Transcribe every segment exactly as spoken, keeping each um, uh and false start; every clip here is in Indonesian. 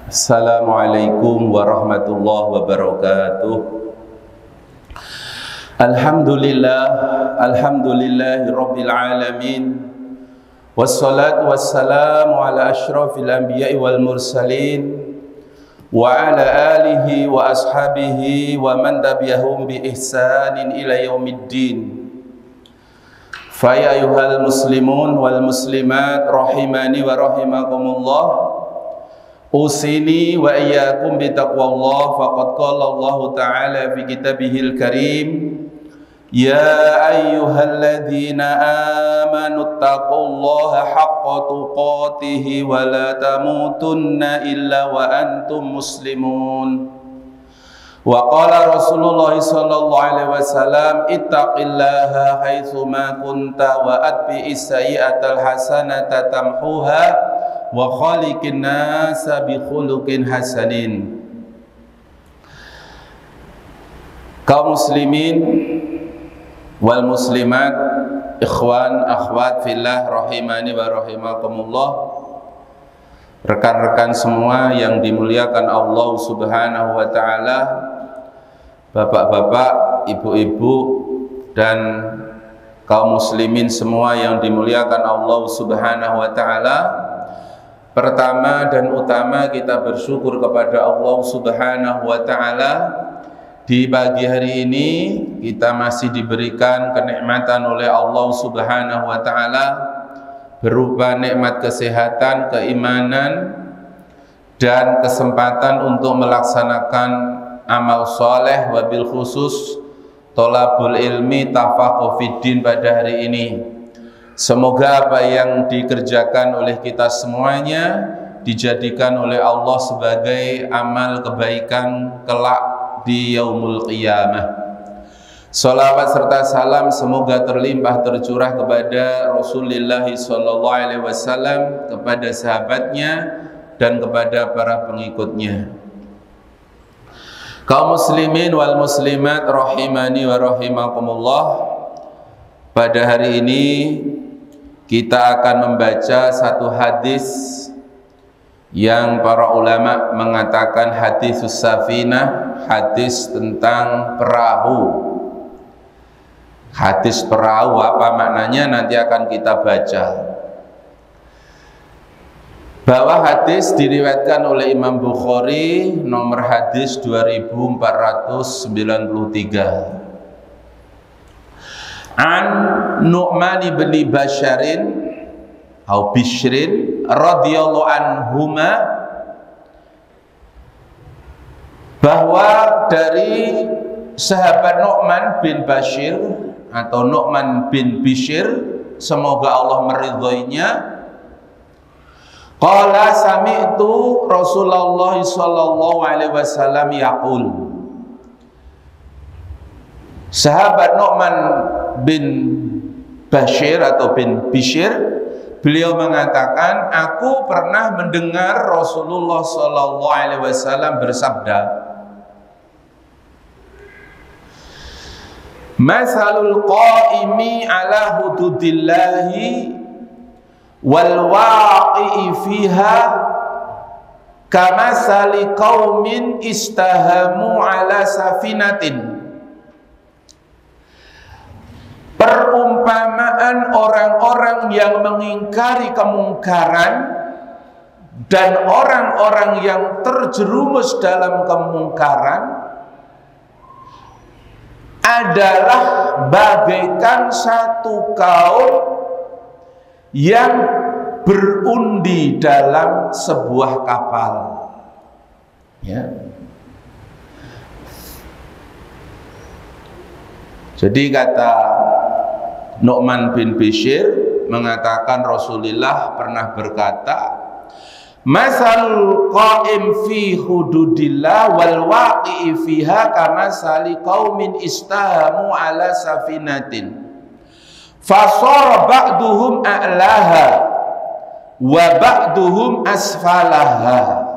Assalamualaikum warahmatullahi wabarakatuh. Alhamdulillah, alhamdulillahi rabbil alamin. Wassalatu wassalamu ala asyrafil anbiya'i wal mursalin wa ala alihi wa ashabihi wa man tabi'ahum bi ihsanin ila yaumiddin. Fa ya ayyuhal muslimun wal muslimat rahimani wa rahimakumullah. Usini wa iyyakum bi taqwallah, faqad qala Allah ta'ala fi kitabihil karim, ya ayyuhalladzina amanu taqullaha haqqa tuqatih wa la tamutunna illa wa antum muslimun. Wa qala Rasulullah sallallahu alaihi wasallam, ittaqillaha haitsu ma kunta wa atbi'is sayyi'atal hasanata tamhuha wa khaliqin nasa bi khuluqin hasanin. Kaum muslimin wal muslimat, ikhwan akhwat fillah rahimani wa rahimakumullah, rekan-rekan semua yang dimuliakan Allah Subhanahu wa taala, bapak-bapak, ibu-ibu, dan kaum muslimin semua yang dimuliakan Allah Subhanahu wa taala. Pertama dan utama kita bersyukur kepada Allah Subhanahu wa taala. Di pagi hari ini kita masih diberikan kenikmatan oleh Allah Subhanahu wa taala berupa nikmat kesehatan, keimanan, dan kesempatan untuk melaksanakan amal soleh, wabil khusus tholabul ilmi tafaqquh fiddin pada hari ini. Semoga apa yang dikerjakan oleh kita semuanya dijadikan oleh Allah sebagai amal kebaikan kelak di yaumul qiyamah. Salawat serta salam semoga terlimpah tercurah kepada Rasulullah sallallahu alaihi wasallam, kepada sahabatnya, dan kepada para pengikutnya. Kaum muslimin wal muslimat rahimani wa rahimakumullah, pada hari ini kita akan membaca satu hadis yang para ulama mengatakan hadis safinah, hadis tentang perahu. Hadis perahu apa maknanya nanti akan kita baca. Bahwa hadis diriwayatkan oleh Imam Bukhari, nomor hadis dua ribu empat ratus sembilan puluh tiga. An Nu'man bin Basharin atau Bishrin radhiyallahu anhuma, bahwa dari sahabat Nu'man bin Bashir atau Nu'man bin Bishir, semoga Allah meridhoinya, qala sami'tu Rasulullah sallallahu alaihi wasallam yaqul. Sahabat Nu'man bin Bashir atau bin Bishir, beliau mengatakan, aku pernah mendengar Rasulullah sallallahu alaihi wasallam bersabda, masalul qaimi ala hududillahi wal waqi'i fiha kamasali qaumin istahamu ala safinatin. Perumpamaan orang-orang yang mengingkari kemungkaran dan orang-orang yang terjerumus dalam kemungkaran adalah bagaikan satu kaum yang berundi dalam sebuah kapal. Ya. Jadi kata Nu'man bin Bishir mengatakan Rasulullah pernah berkata, masalul qaim fi hududillah wal waqi'i fiha kamasali qaumin istahamu ala safinatin fasara ba'duhum a'laha wa ba'duhum asfalaha.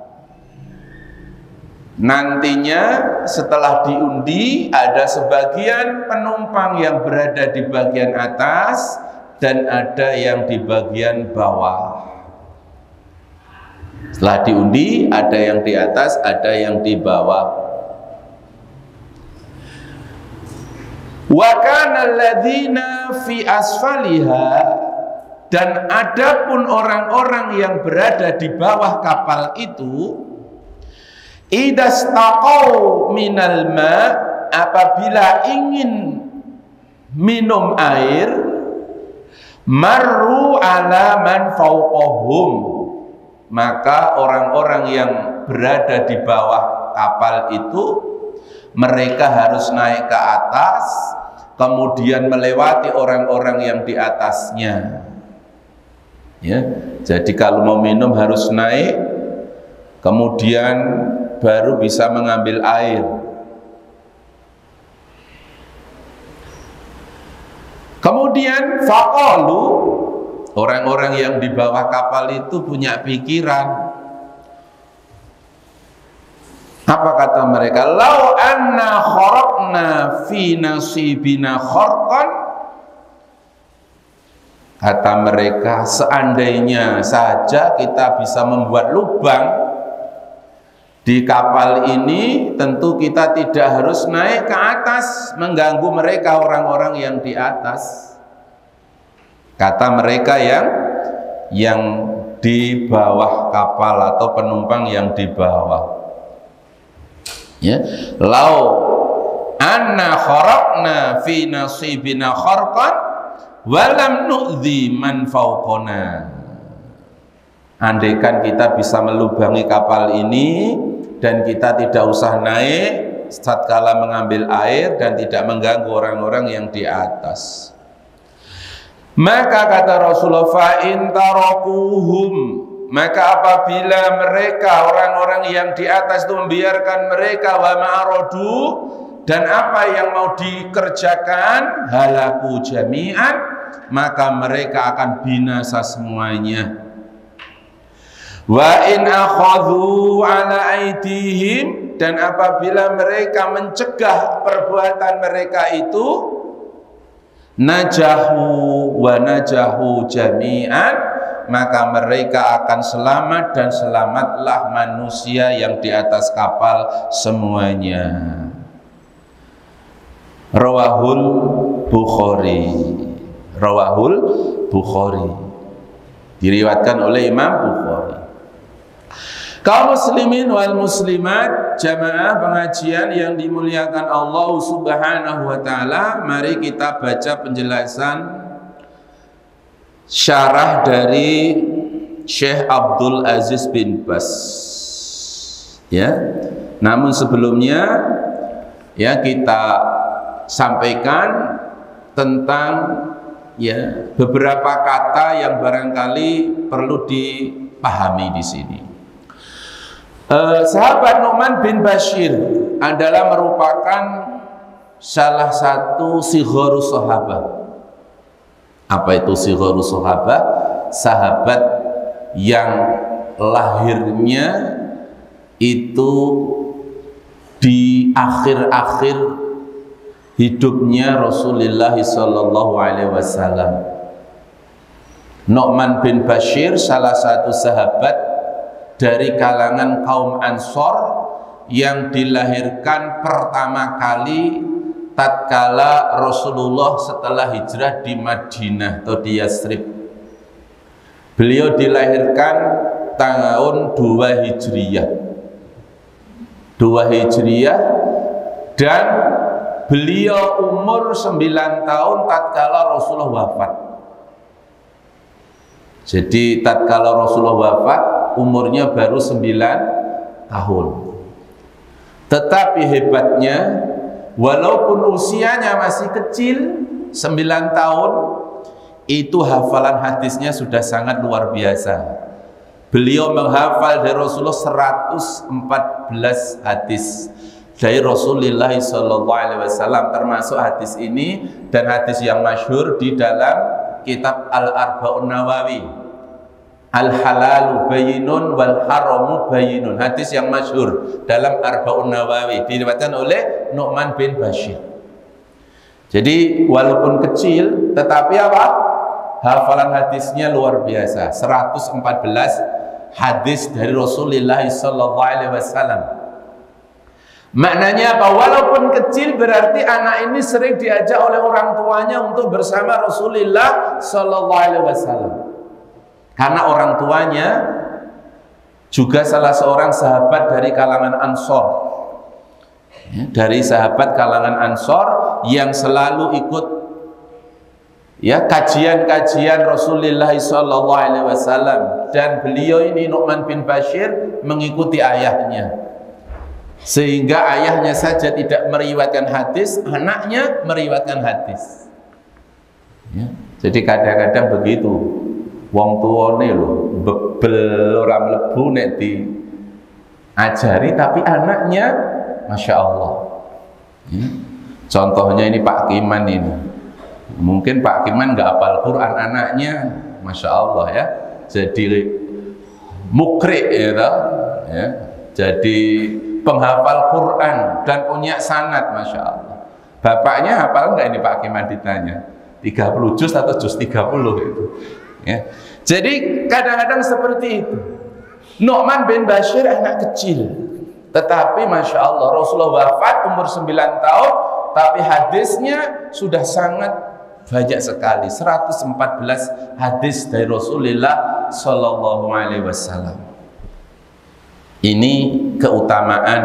Nantinya setelah diundi, ada sebagian penumpang yang berada di bagian atas dan ada yang di bagian bawah. Setelah diundi, ada yang di atas, ada yang di bawah. Wa kana alladzina fi asfaliha, dan adapun orang-orang yang berada di bawah kapal itu, idastaqau minal ma, apabila ingin minum air, marru ala man fauqahum, maka orang-orang yang berada di bawah kapal itu mereka harus naik ke atas, kemudian melewati orang-orang yang di atasnya. Ya, jadi kalau mau minum harus naik, kemudian baru bisa mengambil air. Kemudian faqalu, orang-orang yang di bawah kapal itu punya pikiran. Apa kata mereka? Lau anna kharaqna fi nasibina kharqan, kata mereka, seandainya saja kita bisa membuat lubang di kapal ini, tentu kita tidak harus naik ke atas mengganggu mereka, orang-orang yang di atas. Kata mereka yang yang di bawah kapal atau penumpang yang di bawah. Ya, lau anna kharaqna fi nasibina kharqan walam nu'dhi man fauqana. Andaikan kita bisa melubangi kapal ini dan kita tidak usah naik tatkala mengambil air dan tidak mengganggu orang-orang yang di atas. Maka kata Rasulullah, fa in tarakuhum, maka apabila mereka, orang-orang yang di atas itu membiarkan mereka, wa ma'aradu, dan apa yang mau dikerjakan, halaku jami'an, maka mereka akan binasa semuanya. Wa in akhadhu ala aidihim, dan apabila mereka mencegah perbuatan mereka itu, najahu wa najahu jami'an, maka mereka akan selamat dan selamatlah manusia yang di atas kapal semuanya. Rawahul Bukhari, Rawahul Bukhari, diriwayatkan oleh Imam Bukhari. Kaum muslimin wal muslimat, jamaah pengajian yang dimuliakan Allah Subhanahu wa taala, mari kita baca penjelasan syarah dari Syekh Abdul Aziz bin Bas. Ya. Namun sebelumnya ya kita sampaikan tentang ya beberapa kata yang barangkali perlu dipahami di sini. Uh, sahabat Nu'man bin Bashir adalah merupakan salah satu sigharus sahabat. Apa itu sigharus sahabat? Sahabat yang lahirnya itu di akhir-akhir hidupnya Rasulullah sallallahu alaihi wasallam. Nu'man bin Bashir salah satu sahabat dari kalangan kaum Ansor yang dilahirkan pertama kali tatkala Rasulullah setelah hijrah di Madinah atau di Yasrib. Beliau dilahirkan tahun dua Hijriyah. dua Hijriyah, dan beliau umur sembilan tahun tatkala Rasulullah wafat. Jadi tatkala Rasulullah wafat umurnya baru sembilan tahun. Tetapi hebatnya, walaupun usianya masih kecil, sembilan tahun, itu hafalan hadisnya sudah sangat luar biasa. Beliau menghafal dari Rasulullah seratus empat belas hadis dari Rasulullah sallallahu alaihi wasallam, termasuk hadis ini dan hadis yang masyhur di dalam kitab Al-Arba'un Nawawi, Al-halalu bayinun wal haramu bayinun, hadis yang masyhur dalam Arba'un Nawawi, diriwayatkan oleh Nu'man bin Bashir. Jadi walaupun kecil tetapi apa? Hafalan hadisnya luar biasa, seratus empat belas hadis dari Rasulullah sallallahu alaihi wasallam. Maknanya apa? Walaupun kecil berarti anak ini sering diajak oleh orang tuanya untuk bersama Rasulullah sallallahu alaihi wasallam. Karena orang tuanya juga salah seorang sahabat dari kalangan Ansor. Ya, dari sahabat kalangan Ansor yang selalu ikut ya kajian-kajian Rasulullah sallallahu alaihi wasallam, dan beliau ini Nu'man bin Bashir mengikuti ayahnya. Sehingga ayahnya saja tidak meriwayatkan hadis, anaknya meriwayatkan hadis. Ya, jadi kadang-kadang begitu. Wong tuane lho bebel ora mlebu nek diajari, tapi anaknya Masya Allah. Ya. Contohnya ini Pak Kiman ini. Mungkin Pak Kiman nggak hafal Quran, anaknya Masya Allah ya. Jadi mukri ya, ya. Jadi penghafal Quran dan punya sanad, Masya Allah. Bapaknya hafal nggak ini Pak Kiman ditanya? tiga puluh juz atau juz tiga puluh itu. Ya. Jadi kadang-kadang seperti itu. Nu'man bin Bashir anak kecil, tetapi Masya Allah Rasulullah wafat umur sembilan tahun, tapi hadisnya sudah sangat banyak sekali, seratus empat belas hadis dari Rasulullah Sallallahu Alaihi Wasallam. Ini keutamaan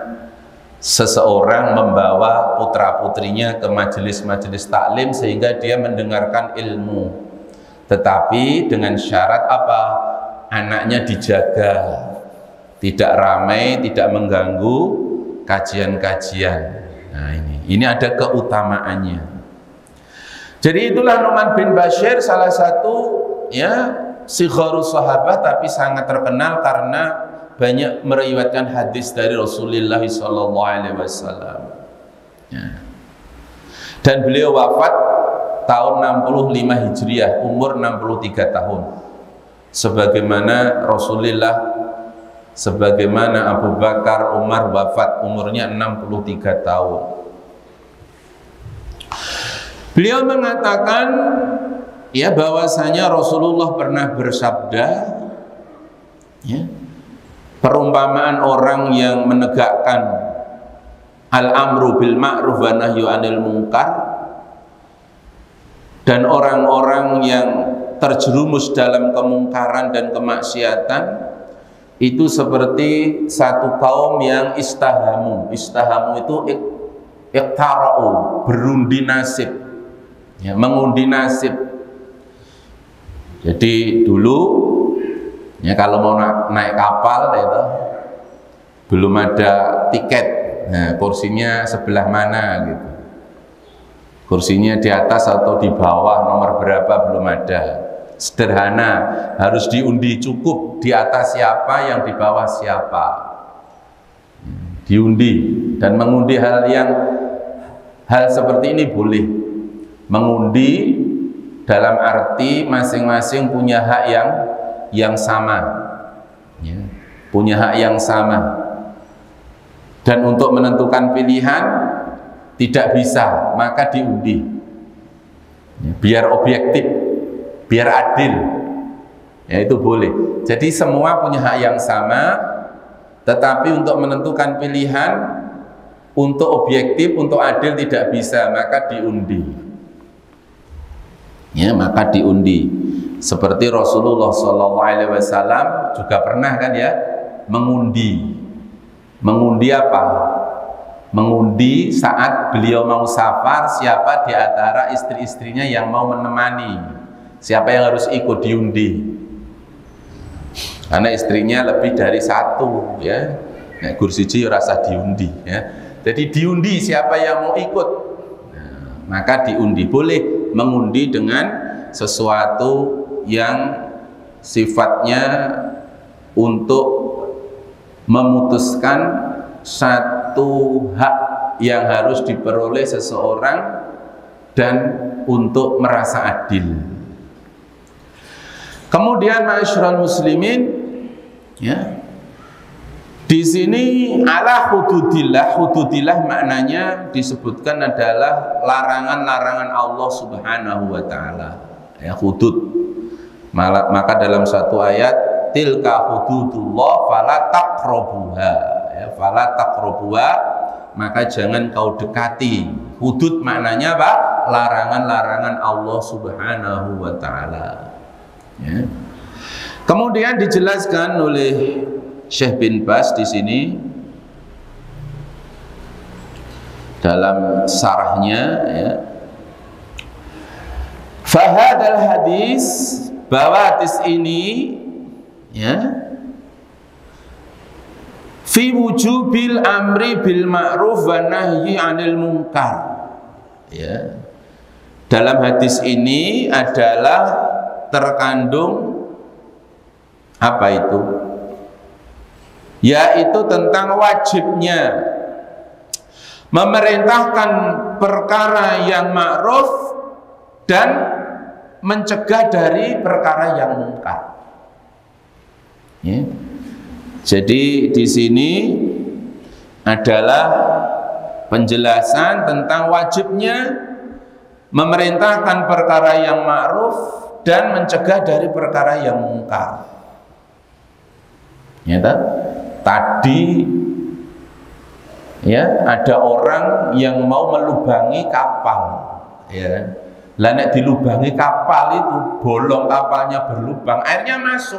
seseorang membawa putra-putrinya ke majelis-majelis taklim sehingga dia mendengarkan ilmu. Tetapi dengan syarat apa? Anaknya dijaga, tidak ramai, tidak mengganggu kajian-kajian. Nah ini, ini ada keutamaannya. Jadi itulah Nu'man bin Bashir, salah satu ya sigharus sahabat, tapi sangat terkenal karena banyak meriwayatkan hadis dari Rasulullah sallallahu alaihi wasallam. Ya. Dan beliau wafat tahun enam puluh lima Hijriah, umur enam puluh tiga tahun. Sebagaimana Rasulullah, sebagaimana Abu Bakar, Umar wafat umurnya enam puluh tiga tahun. Beliau mengatakan ya bahwasanya Rasulullah pernah bersabda ya, perumpamaan orang yang menegakkan al-amru bil ma'ruf wa nahyu 'anil munkar dan orang-orang yang terjerumus dalam kemungkaran dan kemaksiatan itu seperti satu kaum yang istahamu. Istahamu itu iqtara'u, berundi nasib, ya, mengundi nasib. Jadi dulu ya kalau mau naik kapal itu belum ada tiket, nah kursinya sebelah mana gitu, kursinya di atas atau di bawah, nomor berapa belum ada, sederhana, harus diundi, cukup di atas siapa, yang di bawah siapa, diundi. Dan mengundi hal yang hal seperti ini boleh, mengundi dalam arti masing-masing punya hak yang yang sama, ya, punya hak yang sama. Dan untuk menentukan pilihan tidak bisa, maka diundi, ya, biar objektif, biar adil, ya itu boleh. Jadi semua punya hak yang sama, tetapi untuk menentukan pilihan, untuk objektif, untuk adil tidak bisa, maka diundi, ya, maka diundi. Seperti Rasulullah Sallallahu Alaihi Wasallam juga pernah kan ya mengundi. Mengundi apa? Mengundi saat beliau mau safar, siapa di antara istri-istrinya yang mau menemani, siapa yang harus ikut, diundi. Karena istrinya lebih dari satu, ya. Nek gursiji rasa diundi, ya. Jadi diundi siapa yang mau ikut, nah, maka diundi. Boleh mengundi dengan sesuatu yang sifatnya untuk memutuskan satu hak yang harus diperoleh seseorang dan untuk merasa adil. Kemudian ma'asyiral muslimin, ya, di sini ala hududillah. Hududillah maknanya disebutkan adalah larangan-larangan Allah Subhanahu wa taala. Ya, hudud. Maka dalam satu ayat tilka hududullah fala taqrabuha, ya, fala taqrabuha, maka jangan kau dekati. Hudud maknanya apa? Larangan-larangan Allah Subhanahu wa taala. Ya. Kemudian dijelaskan oleh Syekh bin Baz di sini dalam sarahnya, ya. Fahadal hadis, bahwa hadis ini, ya, fi wujubil amri bil ma'ruf wa nahyi 'anil munkar. Ya. Dalam hadis ini adalah terkandung apa itu? Yaitu tentang wajibnya memerintahkan perkara yang ma'ruf dan mencegah dari perkara yang mungkar. Ya. Jadi di sini adalah penjelasan tentang wajibnya memerintahkan perkara yang ma'ruf dan mencegah dari perkara yang mungkar. Ya, tadi ya ada orang yang mau melubangi kapal, ya. Lah nek dilubangi kapal itu bolong, kapalnya berlubang, airnya masuk.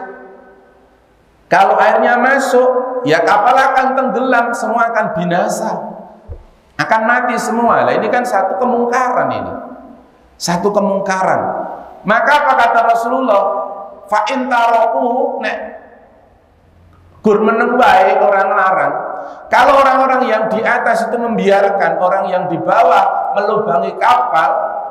Kalau airnya masuk, ya kapal akan tenggelam, semua akan binasa, akan mati semua. Lah ini kan satu kemungkaran ini, satu kemungkaran. Maka apa kata Rasulullah? Fa in taraku, nek gur meneng bae orang larang. Kalau orang-orang yang di atas itu membiarkan orang yang di bawah melubangi kapal,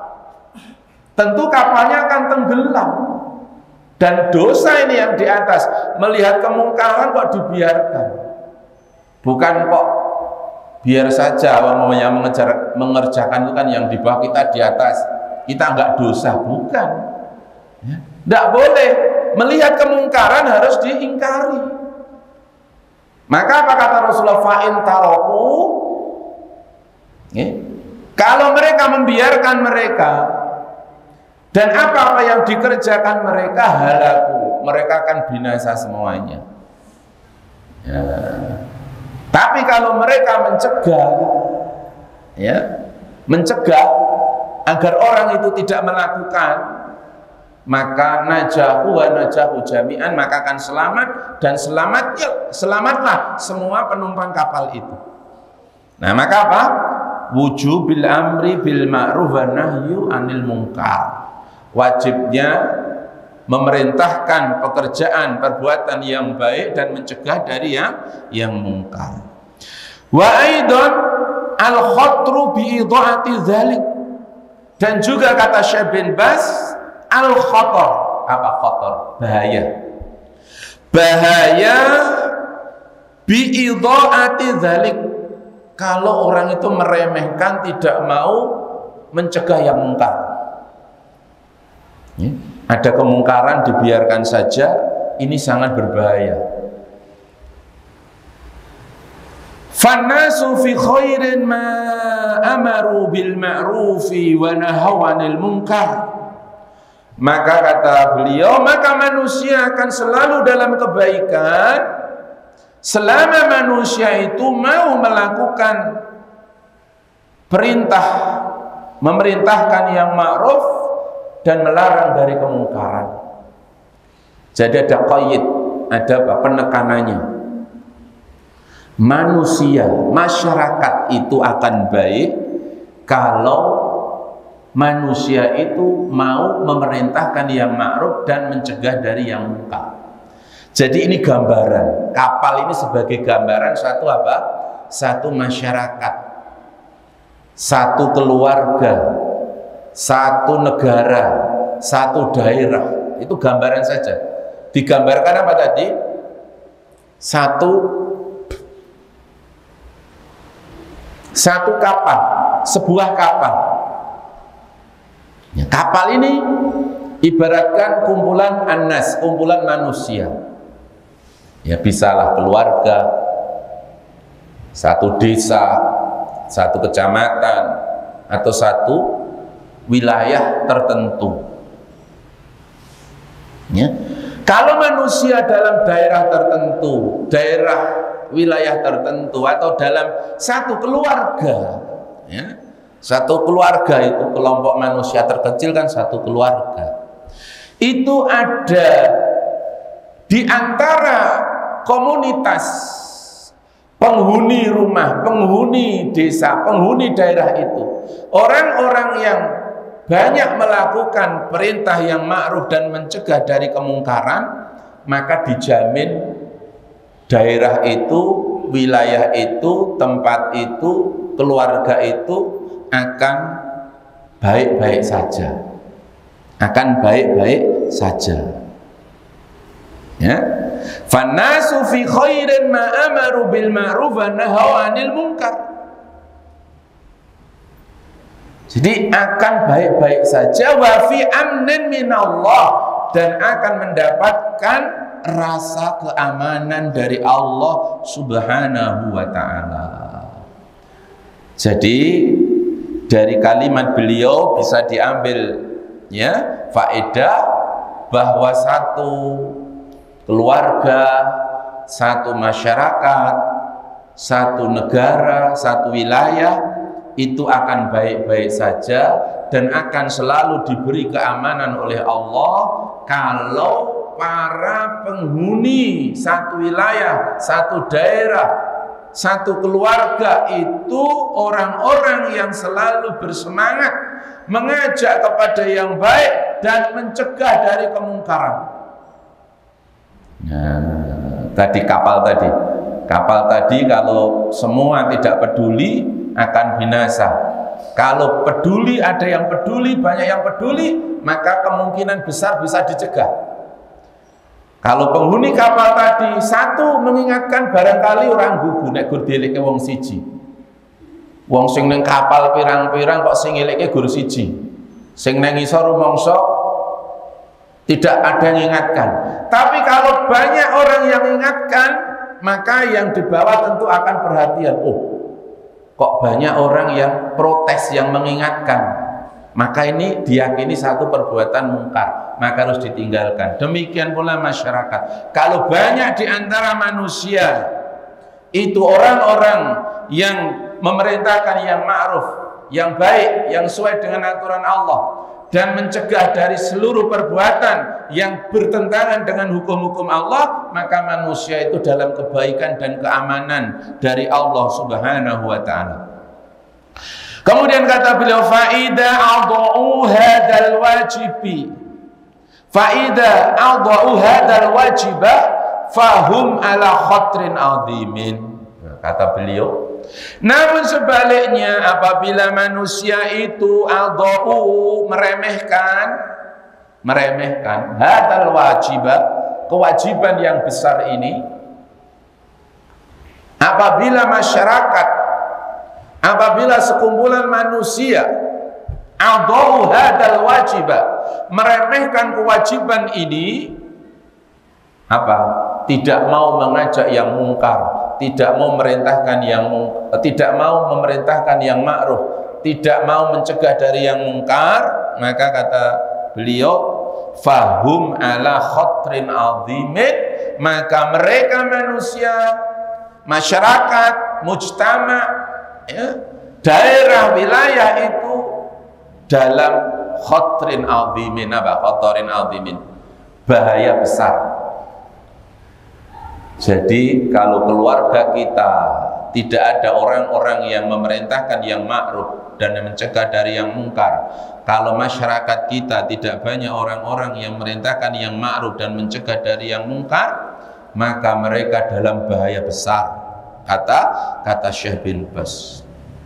tentu kapalnya akan tenggelam. Dan dosa ini yang di atas melihat kemungkaran kok dibiarkan. Bukan kok biar saja orang yang mengejar, mengerjakan itu kan yang di bawah, kita di atas, kita enggak dosa, bukan. Ya. Enggak boleh, melihat kemungkaran harus diingkari. Maka apa kata Rasulullah? Fa'in taroku, ya. Kalau mereka membiarkan mereka dan apa-apa yang dikerjakan mereka halaku, mereka akan binasa semuanya. Ya. Tapi kalau mereka mencegah, ya, mencegah agar orang itu tidak melakukan, maka najahu wa najahu jami'an, maka akan selamat dan selamatnya, selamatlah semua penumpang kapal itu. Nah, maka apa? Wujubil amri bil ma'ruf wa nahyu 'anil munkar. Wajibnya memerintahkan pekerjaan, perbuatan yang baik dan mencegah dari yang yang mungkar. Wa aidan al khatru bi idha'ati dzalik. Dan juga kata Syekh bin Baz, al khatar, apa khatar? Bahaya. Bahaya bi idha'ati dzalik. Kalau orang itu meremehkan, tidak mau mencegah yang mungkar. Ya, ada kemungkaran dibiarkan saja, ini sangat berbahaya. Fannasu fi khairin ma amaru bil ma'rufi wa nahaw 'anil munkar. Maka kata beliau, maka manusia akan selalu dalam kebaikan selama manusia itu mau melakukan perintah, memerintahkan yang ma'ruf dan melarang dari kemungkaran. Jadi ada qaid, ada penekanannya. Manusia, masyarakat itu akan baik kalau manusia itu mau memerintahkan yang ma'ruf dan mencegah dari yang munkar. Jadi ini gambaran, kapal ini sebagai gambaran satu apa? Satu masyarakat, satu keluarga, satu negara, satu daerah. Itu gambaran saja. Digambarkan apa tadi? Satu satu kapal, sebuah kapal. Ya, kapal ini ibaratkan kumpulan annas, kumpulan manusia. Ya, bisalah keluarga, satu desa, satu kecamatan, atau satu wilayah tertentu. Ya. Kalau manusia dalam daerah tertentu, daerah wilayah tertentu, atau dalam satu keluarga, ya, satu keluarga itu kelompok manusia terkecil kan satu keluarga, itu ada di antara komunitas penghuni rumah, penghuni desa, penghuni daerah itu, orang-orang yang banyak melakukan perintah yang ma'ruf dan mencegah dari kemungkaran, maka dijamin daerah itu, wilayah itu, tempat itu, keluarga itu akan baik-baik saja, akan baik-baik saja. Ya, fannasu fi khairin ma amaru bil ma'ruf wa nahaw 'anil munkar. Jadi akan baik-baik saja, wa fi amnin minallah, dan akan mendapatkan rasa keamanan dari Allah Subhanahu wa ta'ala. Jadi dari kalimat beliau bisa diambil ya faedah bahwa satu keluarga, satu masyarakat, satu negara, satu wilayah itu akan baik-baik saja dan akan selalu diberi keamanan oleh Allah kalau para penghuni satu wilayah, satu daerah, satu keluarga itu orang-orang yang selalu bersemangat mengajak kepada yang baik dan mencegah dari kemungkaran. Nah, tadi kapal tadi, kapal tadi kalau semua tidak peduli akan binasa. Kalau peduli, ada yang peduli, banyak yang peduli, maka kemungkinan besar bisa dicegah. Kalau penghuni kapal tadi satu mengingatkan, barangkali orang gugu nek gur dileke wong siji. Wong sing ning kapal pirang-pirang kok sing ngeleke gur siji. Sing nang ngisor rumangsa tidak ada yang mengingatkan. Tapi kalau banyak orang yang mengingatkan, maka yang di bawah tentu akan perhatian. Oh, kok banyak orang yang protes, yang mengingatkan, maka ini diyakini satu perbuatan mungkar, maka harus ditinggalkan. Demikian pula masyarakat. Kalau banyak di antara manusia itu orang-orang yang memerintahkan yang ma'ruf, yang baik, yang sesuai dengan aturan Allah, dan mencegah dari seluruh perbuatan yang bertentangan dengan hukum-hukum Allah, maka manusia itu dalam kebaikan dan keamanan dari Allah Subhanahu wa ta'ala. Kemudian kata beliau, faida a'dha'u hadal wajibi, faida a'dha'u hadal wajiba fahum ala khatrin azimin. Kata beliau, namun sebaliknya apabila manusia itu a'dha'u meremehkan, meremehkan hadal wajibah, kewajiban yang besar ini, apabila masyarakat, apabila sekumpulan manusia a'dha'u hadal wajibah meremehkan kewajiban ini, apa? Tidak mau mengajak yang mungkar, tidak mau memerintahkan yang tidak mau memerintahkan yang ma'ruf, tidak mau mencegah dari yang mungkar, maka kata beliau, fahum ala khatrin azimin, maka mereka manusia, masyarakat, mujtama, ya, daerah, wilayah itu dalam khatrin azimin. Apa khatrin azimin? Bahaya besar. Jadi kalau keluarga kita tidak ada orang-orang yang memerintahkan yang ma'ruf dan mencegah dari yang mungkar, kalau masyarakat kita tidak banyak orang-orang yang memerintahkan yang ma'ruf dan mencegah dari yang mungkar, maka mereka dalam bahaya besar. Kata kata Syekh bin Baz.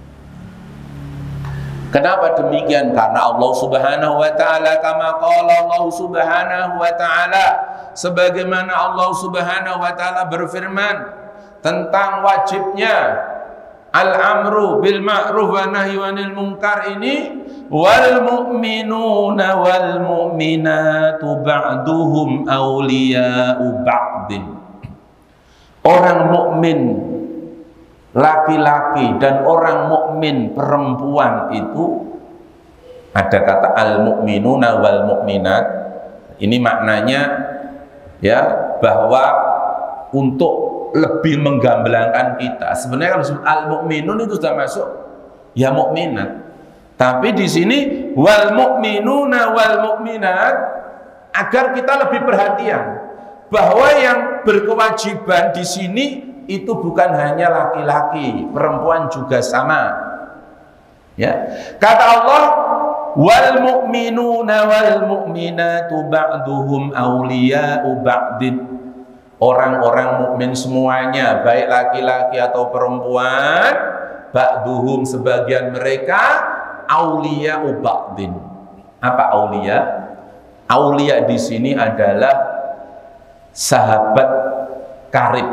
Kenapa demikian? Karena Allah Subhanahu wa ta'ala, kama qala Allah Subhanahu wa ta'ala, sebagaimana Allah Subhanahu wa ta'ala berfirman tentang wajibnya al-amru bil ma'ruf wa nahyi 'anil munkar ini, wal mu'minuna wal mu'minatu ba'duhum awliya'u ba'din. Orang mukmin laki-laki dan orang mukmin perempuan itu, ada kata al-mu'minuna wal mu'minat, ini maknanya ya, bahwa untuk lebih menggambelangkan kita, sebenarnya kalau disebut al-mu'minun itu sudah masuk ya mukminat. Tapi di sini wal mu'minuna wal mu'minat, agar kita lebih perhatian bahwa yang berkewajiban di sini itu bukan hanya laki-laki, perempuan juga sama. Ya. Kata Allah, wal mu'minuna wal mu'minatu ba'duhum awliya'u ba'din. Orang-orang mukmin semuanya, baik laki-laki atau perempuan, ba'duhum sebagian mereka, awliya'u ba'din. Apa aulia? Aulia di sini adalah sahabat karib,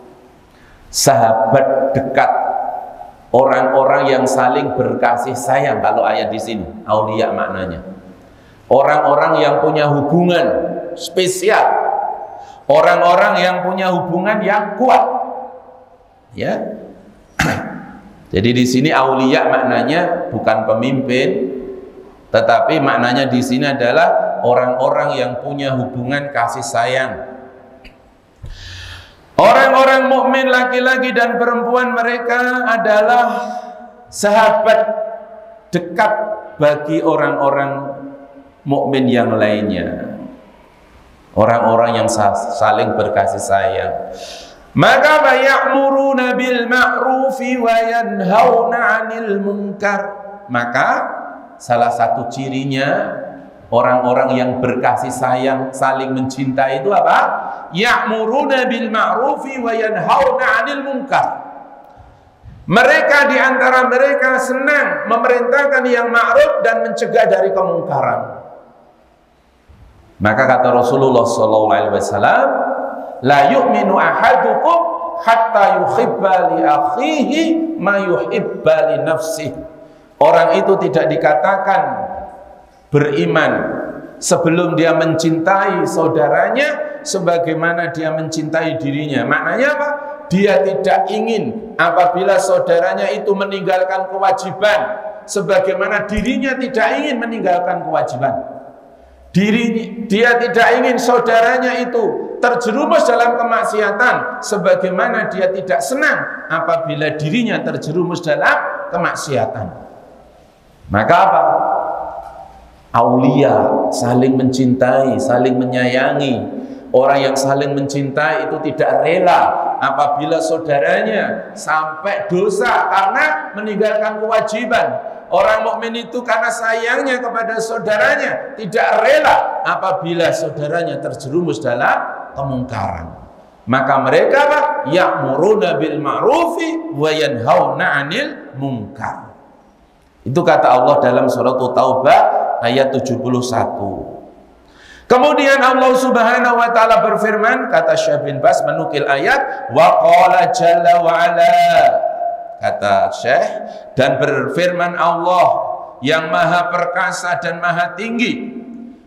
sahabat dekat, orang-orang yang saling berkasih sayang. Kalau ayat di sini aulia maknanya orang-orang yang punya hubungan spesial, orang-orang yang punya hubungan yang kuat, ya. Jadi di sini aulia maknanya bukan pemimpin, tetapi maknanya di sini adalah orang-orang yang punya hubungan kasih sayang. Orang-orang mukmin laki-laki dan perempuan, mereka adalah sahabat dekat bagi orang-orang mukmin yang lainnya, orang-orang yang saling berkasih sayang. Maka ya'muruna bil ma'rufi wa yanhauna 'anil munkar. Maka salah satu cirinya orang-orang yang berkasih sayang, saling mencintai itu apa? Ya'muruna bil ma'rufi wa yanhauna 'anil munkar. Mereka di antara mereka senang memerintahkan yang ma'ruf dan mencegah dari kemungkaran. Maka kata Rasulullah sallallahu alaihi wasallam, la yu'minu ahadukum hatta yuhibba li akhihi ma yuhibba li nafsihi. Orang itu tidak dikatakan beriman sebelum dia mencintai saudaranya sebagaimana dia mencintai dirinya. Maknanya apa? Dia tidak ingin apabila saudaranya itu meninggalkan kewajiban sebagaimana dirinya tidak ingin meninggalkan kewajiban. Diri, dia tidak ingin saudaranya itu terjerumus dalam kemaksiatan sebagaimana dia tidak senang apabila dirinya terjerumus dalam kemaksiatan. Maka apa? Aulia saling mencintai, saling menyayangi. Orang yang saling mencintai itu tidak rela apabila saudaranya sampai dosa karena meninggalkan kewajiban. Orang mukmin itu karena sayangnya kepada saudaranya tidak rela apabila saudaranya terjerumus dalam kemungkaran. Maka mereka apa? Ya'muruna bil ma'rufi wa yanhauna 'anil munkar. Itu kata Allah dalam surat Taubah ayat tujuh puluh satu. Kemudian Allah Subhanahu wa taala berfirman, kata Syekh bin Bas menukil ayat, wa qala jalla wa ala, kata Syekh, dan berfirman Allah yang maha perkasa dan maha tinggi,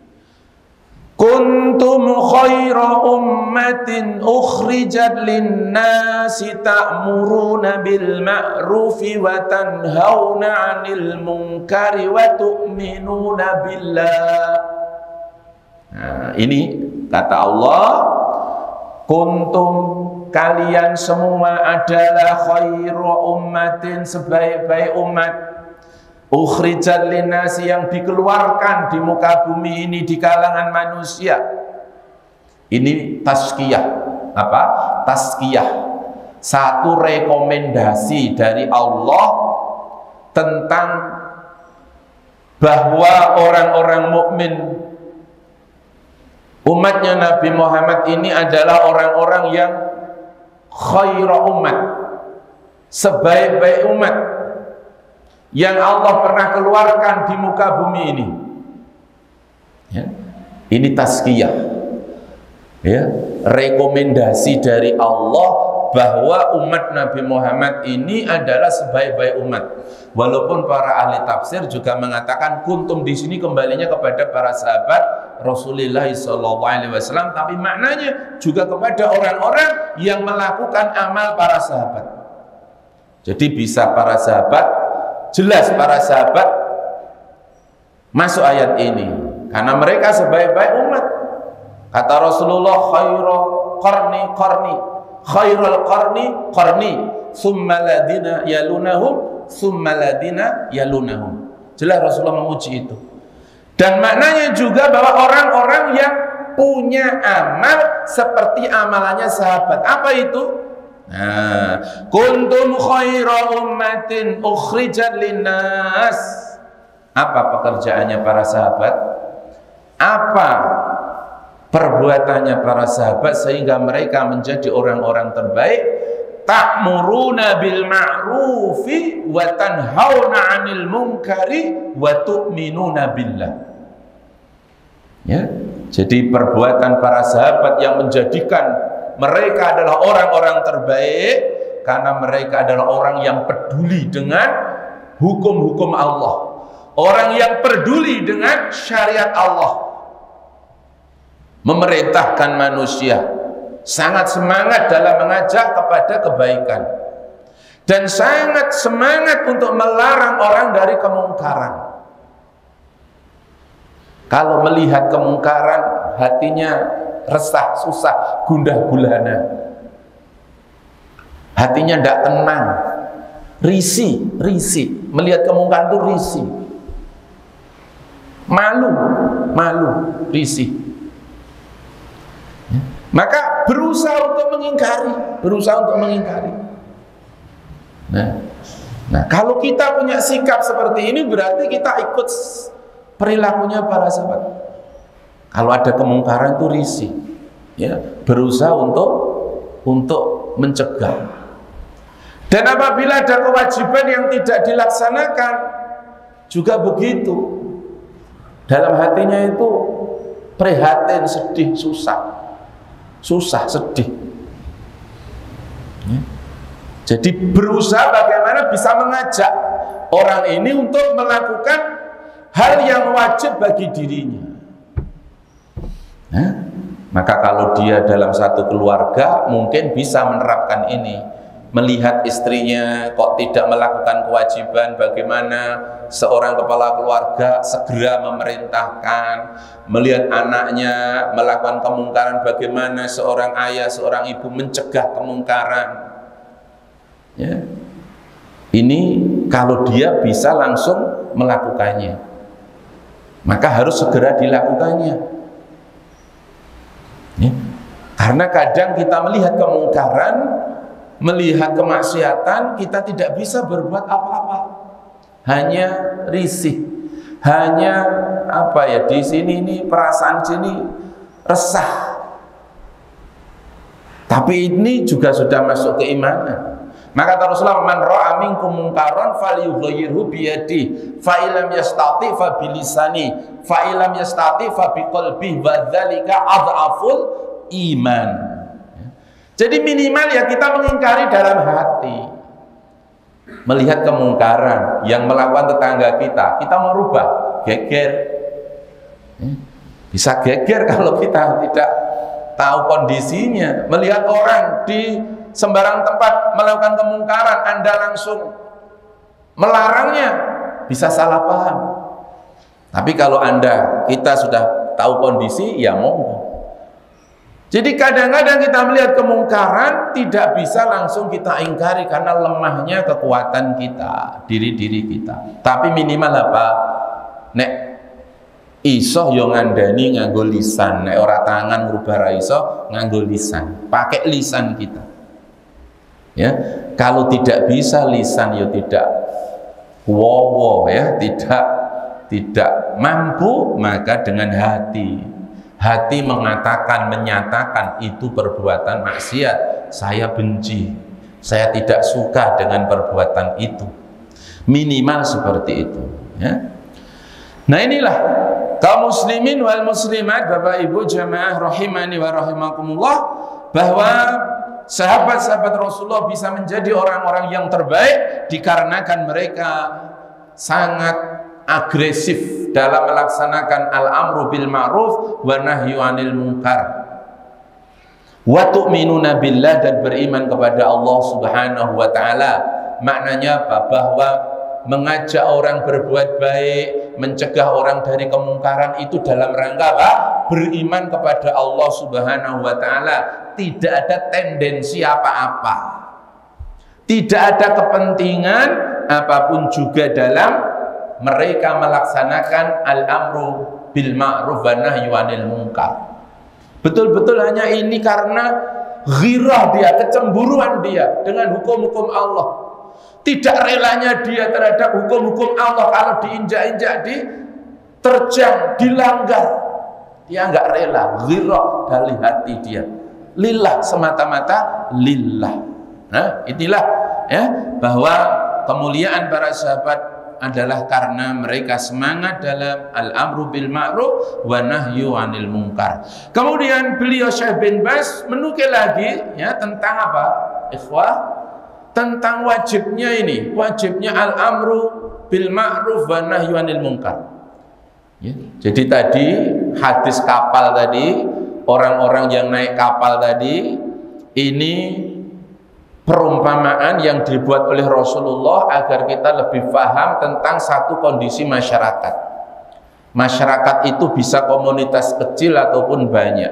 kuntum khaira ummatin ukhrijat linnasi ta'muruna bil ma'rufi wa tanhauna 'anil munkari wa tu'minuna billah. Nah, ini kata Allah, kuntum, kalian semua adalah khairu ummatin, sebaik-baik umat, ukhrijat linnasi, yang dikeluarkan di muka bumi ini di kalangan manusia. Ini tazkiyah. Apa? Tazkiyah. Satu rekomendasi dari Allah tentang bahwa orang-orang mukmin umatnya Nabi Muhammad ini adalah orang-orang yang khairu umat, sebaik-baik umat yang Allah pernah keluarkan di muka bumi ini. Ya. Ini tazkiyah, ya, rekomendasi dari Allah bahwa umat Nabi Muhammad ini adalah sebaik-baik umat. Walaupun para ahli tafsir juga mengatakan kuntum di sini kembalinya kepada para sahabat Rasulullah shallallahu alaihi wasallam, tapi maknanya juga kepada orang-orang yang melakukan amal para sahabat. Jadi bisa para sahabat, jelas para sahabat masuk ayat ini karena mereka sebaik-baik umat. Kata Rasulullah, khairul qarni qarni, khairul qarni qarni, thumma ladina yalunahum, thumma ladina yalunahum. Jelas Rasulullah memuji itu. Dan maknanya juga bahwa orang-orang yang punya amal seperti amalannya sahabat. Apa itu? Nah, kuntum khaira ummatin ukhrijat linnas. Apa pekerjaannya para sahabat? Apa perbuatannya para sahabat sehingga mereka menjadi orang-orang terbaik? Ta'muruna bil ma'rufi wa tanhauna 'anil munkari wa tu'minuna billah. Ya, jadi perbuatan para sahabat yang menjadikan mereka adalah orang-orang terbaik karena mereka adalah orang yang peduli dengan hukum-hukum Allah, orang yang peduli dengan syariat Allah, memerintahkan manusia, sangat semangat dalam mengajak kepada kebaikan, dan sangat semangat untuk melarang orang dari kemungkaran. Kalau melihat kemungkaran, hatinya resah, susah, gundah gulana, hatinya tidak tenang, risih, risih. Melihat kemungkaran itu risih, malu, malu, risih. Maka berusaha untuk mengingkari, berusaha untuk mengingkari. Nah, nah kalau kita punya sikap seperti ini, berarti kita ikut perilakunya para sahabat. Kalau ada kemungkaran itu risih, ya, berusaha untuk untuk mencegah. Dan apabila ada kewajiban yang tidak dilaksanakan, juga begitu. Dalam hatinya itu prihatin, sedih, susah, susah, sedih. Ya. Jadi berusaha bagaimana bisa mengajak orang ini untuk melakukan hal yang wajib bagi dirinya. Nah, maka kalau dia dalam satu keluarga mungkin bisa menerapkan ini, melihat istrinya kok tidak melakukan kewajiban, bagaimana seorang kepala keluarga segera memerintahkan, melihat anaknya melakukan kemungkaran, bagaimana seorang ayah, seorang ibu mencegah kemungkaran. Ya. Ini kalau dia bisa langsung melakukannya, maka harus segera dilakukannya. Ya. Karena kadang kita melihat kemungkaran, melihat kemaksiatan, kita tidak bisa berbuat apa-apa, hanya risih, hanya apa ya, di sini ini perasaan sini resah. Tapi ini juga sudah masuk keimanan. Maka kata Rasulullah, man ra'a minkum munkaran falyughayyirhu biyadihi, fa illam yastati fa bilisani, fa illam yastati fa biqalbihi, wa dzalika adhaful iman. Jadi minimal ya kita mengingkari dalam hati. Melihat kemungkaran yang melakukan tetangga kita, kita merubah, geger. Bisa geger kalau kita tidak tahu kondisinya. Melihat orang di sembarang tempat melakukan kemungkaran, Anda langsung melarangnya, bisa salah paham. Tapi kalau Anda, kita sudah tahu kondisi, ya monggo. Jadi kadang-kadang kita melihat kemungkaran tidak bisa langsung kita ingkari karena lemahnya kekuatan kita, diri-diri kita. Tapi minimal apa? Nek iso yo ngandani nganggo lisan, nek ora tangan ngrubah ra iso nganggo lisan, pakai lisan kita. Ya, kalau tidak bisa lisan ya tidak wowo ya, tidak tidak mampu, maka dengan hati. Hati mengatakan, menyatakan itu perbuatan maksiat, saya benci, saya tidak suka dengan perbuatan itu. Minimal seperti itu, ya. Nah inilah kaum muslimin wal muslimat, Bapak Ibu jamaah rahimani wa rahimakumullah, bahwa sahabat-sahabat Rasulullah bisa menjadi orang-orang yang terbaik dikarenakan mereka sangat agresif dalam melaksanakan al-amru bil ma'ruf wa nahyu 'anil munkar, wa tu'minuna billah, dan beriman kepada Allah Subhanahu wa taala. Maknanya apa? Bahwa mengajak orang berbuat baik, mencegah orang dari kemungkaran itu dalam rangka apa? beriman kepada Allah Subhanahu wa taala, tidak ada tendensi apa-apa, tidak ada kepentingan apapun juga dalam mereka melaksanakan al-amru bil ma'ruf wa nahyu 'anil munkar. Betul-betul hanya ini karena ghirah dia, kecemburuan dia dengan hukum-hukum Allah. Tidak relanya dia terhadap hukum-hukum Allah kalau diinjak-injak, diterjang, dilanggar. Dia enggak rela, ghirah dari hati dia. Lillah, semata-mata lillah. Nah, inilah ya bahwa kemuliaan para sahabat adalah karena mereka semangat dalam al-amru bil ma'ruf wa nahyu 'anil munkar. Kemudian beliau Syekh bin Baz menukil lagi ya tentang apa? Ikhwah, tentang wajibnya ini, wajibnya al-amru bil ma'ruf wa nahyu 'anil munkar. Ya, jadi tadi hadis kapal tadi, orang-orang yang naik kapal tadi, ini perumpamaan yang dibuat oleh Rasulullah agar kita lebih paham tentang satu kondisi masyarakat. Masyarakat itu bisa komunitas kecil ataupun banyak,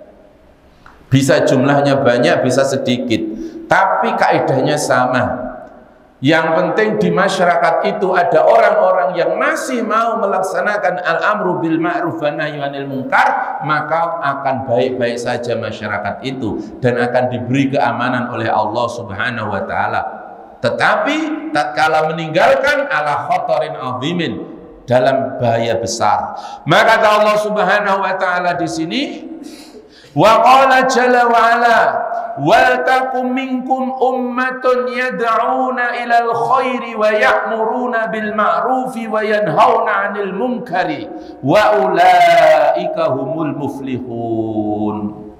bisa jumlahnya banyak, bisa sedikit, tapi kaidahnya sama. Yang penting di masyarakat itu ada orang-orang yang masih mau melaksanakan al-amru bil ma'ruf wa nahyu 'anil munkar, maka akan baik-baik saja masyarakat itu dan akan diberi keamanan oleh Allah Subhanahu wa taala. Tetapi tatkala meninggalkan ala khatarin azimin, dalam bahaya besar. Maka kata Allah Subhanahu wa taala di sini, wa qala jalla wa ala wal takum minkum ummatun yad'una ilal khairi wa ya'muruna bil ma'rufi wa yanhauna 'anil munkari wa ulaika humul muflihun.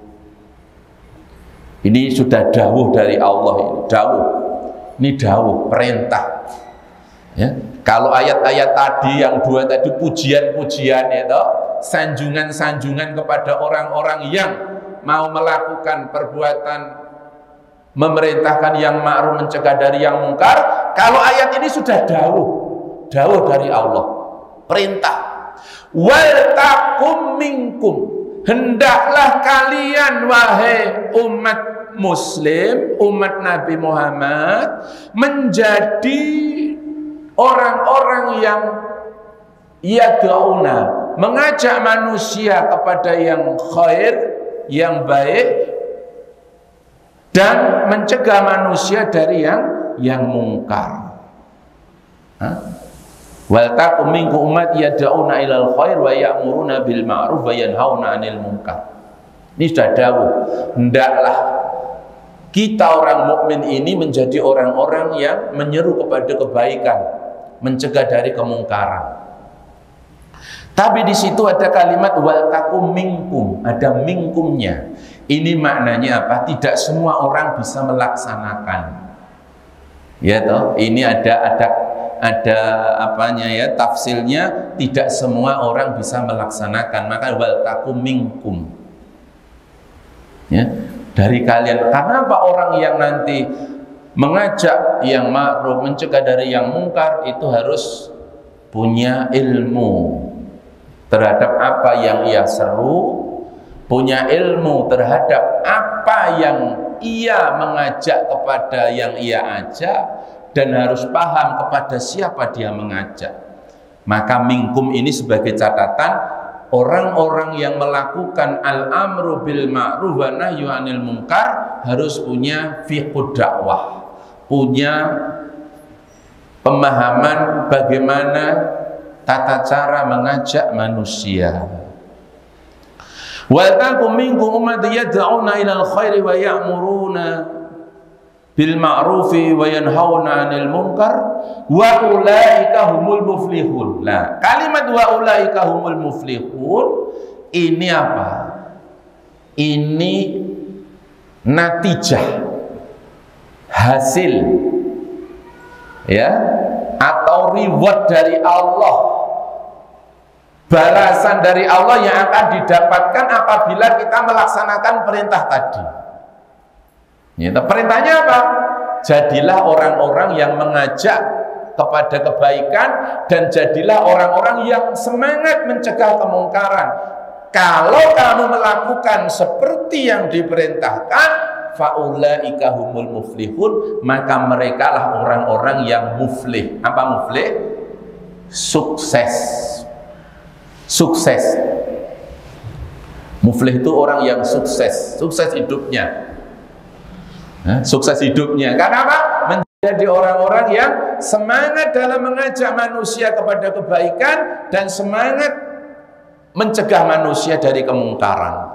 Ini sudah dawuh dari Allah, ini dawuh. Ini dawuh, perintah. Ya, kalau ayat-ayat tadi yang dua tadi pujian-pujian itu, sanjungan-sanjungan kepada orang-orang yang mau melakukan perbuatan memerintahkan yang ma'ruf, mencegah dari yang mungkar. Kalau ayat ini sudah dawuh, dawuh dari Allah, perintah. Wal takum minkum, hendaklah kalian wahai umat muslim, umat Nabi Muhammad, menjadi orang-orang yang yad'una, mengajak manusia kepada yang khair, yang baik, dan mencegah manusia dari yang yang mungkar. Wal takum minkum ummat yad'una ilal khair wa ya'muruna bil ma'ruf wa yanhauna 'anil munkar. Ini sudah dawuh, hendaklah kita orang mukmin ini menjadi orang-orang yang menyeru kepada kebaikan, mencegah dari kemungkaran. Tapi di situ ada kalimat wal takum minkum, ada minkumnya. Ini maknanya apa? Tidak semua orang bisa melaksanakan. Ya toh, ini ada ada ada apanya ya, tafsirnya, tidak semua orang bisa melaksanakan. Maka wal takum minkum. Ya, dari kalian. Karena apa? Orang yang nanti mengajak yang ma'ruf, mencegah dari yang mungkar, itu harus punya ilmu terhadap apa yang ia seru, punya ilmu terhadap apa yang ia mengajak kepada yang ia ajak, dan harus paham kepada siapa dia mengajak. Maka minkum ini sebagai catatan, orang-orang yang melakukan al-amru bil ma'ruf wa nahyu 'anil munkar harus punya fiqh dakwah, punya pemahaman bagaimana tata cara mengajak manusia. Wa takum minkum ummatun yad'una ilal khairi wa ya'muruna bil ma'rufi wa yanhauna 'anil munkar wa ulaika humul muflihun. Nah, kalimat wa ulaika humul muflihun ini apa? Ini natijah, hasil ya, atau reward dari Allah, balasan dari Allah yang akan didapatkan apabila kita melaksanakan perintah tadi. Ya, perintahnya apa? Jadilah orang-orang yang mengajak kepada kebaikan, dan jadilah orang-orang yang semangat mencegah kemungkaran. kalau kamu melakukan seperti yang diperintahkan, faulaika humul muflihun, maka mereka lah orang-orang yang muflih. Apa muflih? Sukses. Sukses. Muflih itu orang yang sukses, sukses hidupnya. Nah, sukses hidupnya. Karena apa? Menjadi orang-orang yang semangat dalam mengajak manusia kepada kebaikan dan semangat mencegah manusia dari kemungkaran.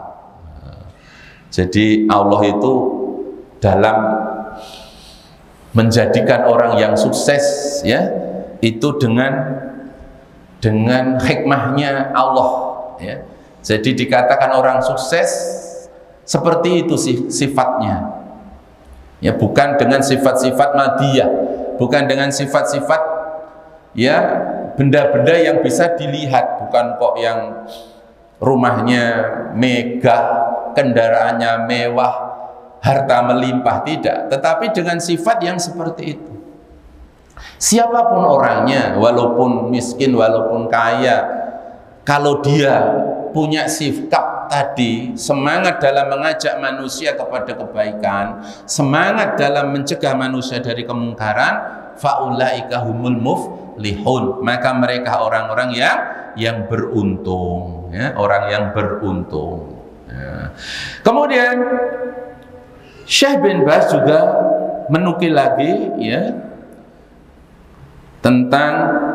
Jadi Allah itu dalam menjadikan orang yang sukses, ya, itu dengan dengan hikmahnya Allah, ya. Jadi dikatakan orang sukses seperti itu sih sifatnya, ya, bukan dengan sifat-sifat madiyah, bukan dengan sifat-sifat, ya, benda-benda yang bisa dilihat, bukan kok yang rumahnya megah, kendaraannya mewah, harta melimpah, tidak, tetapi dengan sifat yang seperti itu. Siapapun orangnya, walaupun miskin, walaupun kaya, kalau dia punya sikap tadi, semangat dalam mengajak manusia kepada kebaikan, semangat dalam mencegah manusia dari kemungkaran, faulaika humul muflihun, maka mereka orang-orang yang yang beruntung, ya, orang yang beruntung. Ya. Kemudian Syekh bin Baz juga menukil lagi, ya, tentang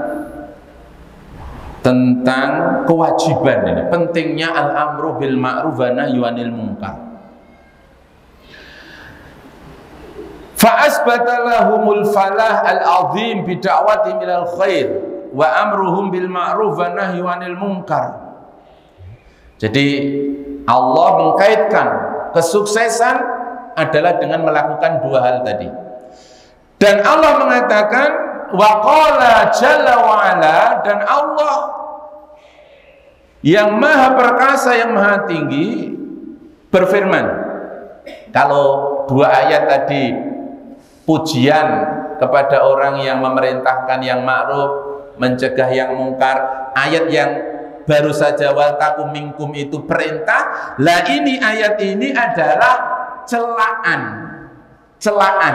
tentang kewajiban ini, pentingnya al-amru bil ma'ruf wa nahyu 'anil munkar. Fa asbata lahumul falah al-'azim bi da'watihim ilal khair wa amruhum bil ma'ruf wa nahyu 'anil munkar. Jadi Allah mengkaitkan kesuksesan adalah dengan melakukan dua hal tadi. Dan Allah mengatakan wa qala jalla wa ala, dan Allah yang maha perkasa, yang maha tinggi berfirman. Kalau dua ayat tadi pujian kepada orang yang memerintahkan yang ma'ruf, mencegah yang mungkar, ayat yang baru saja wal takum minkum itu perintah, lah ini ayat ini adalah celaan, celaan,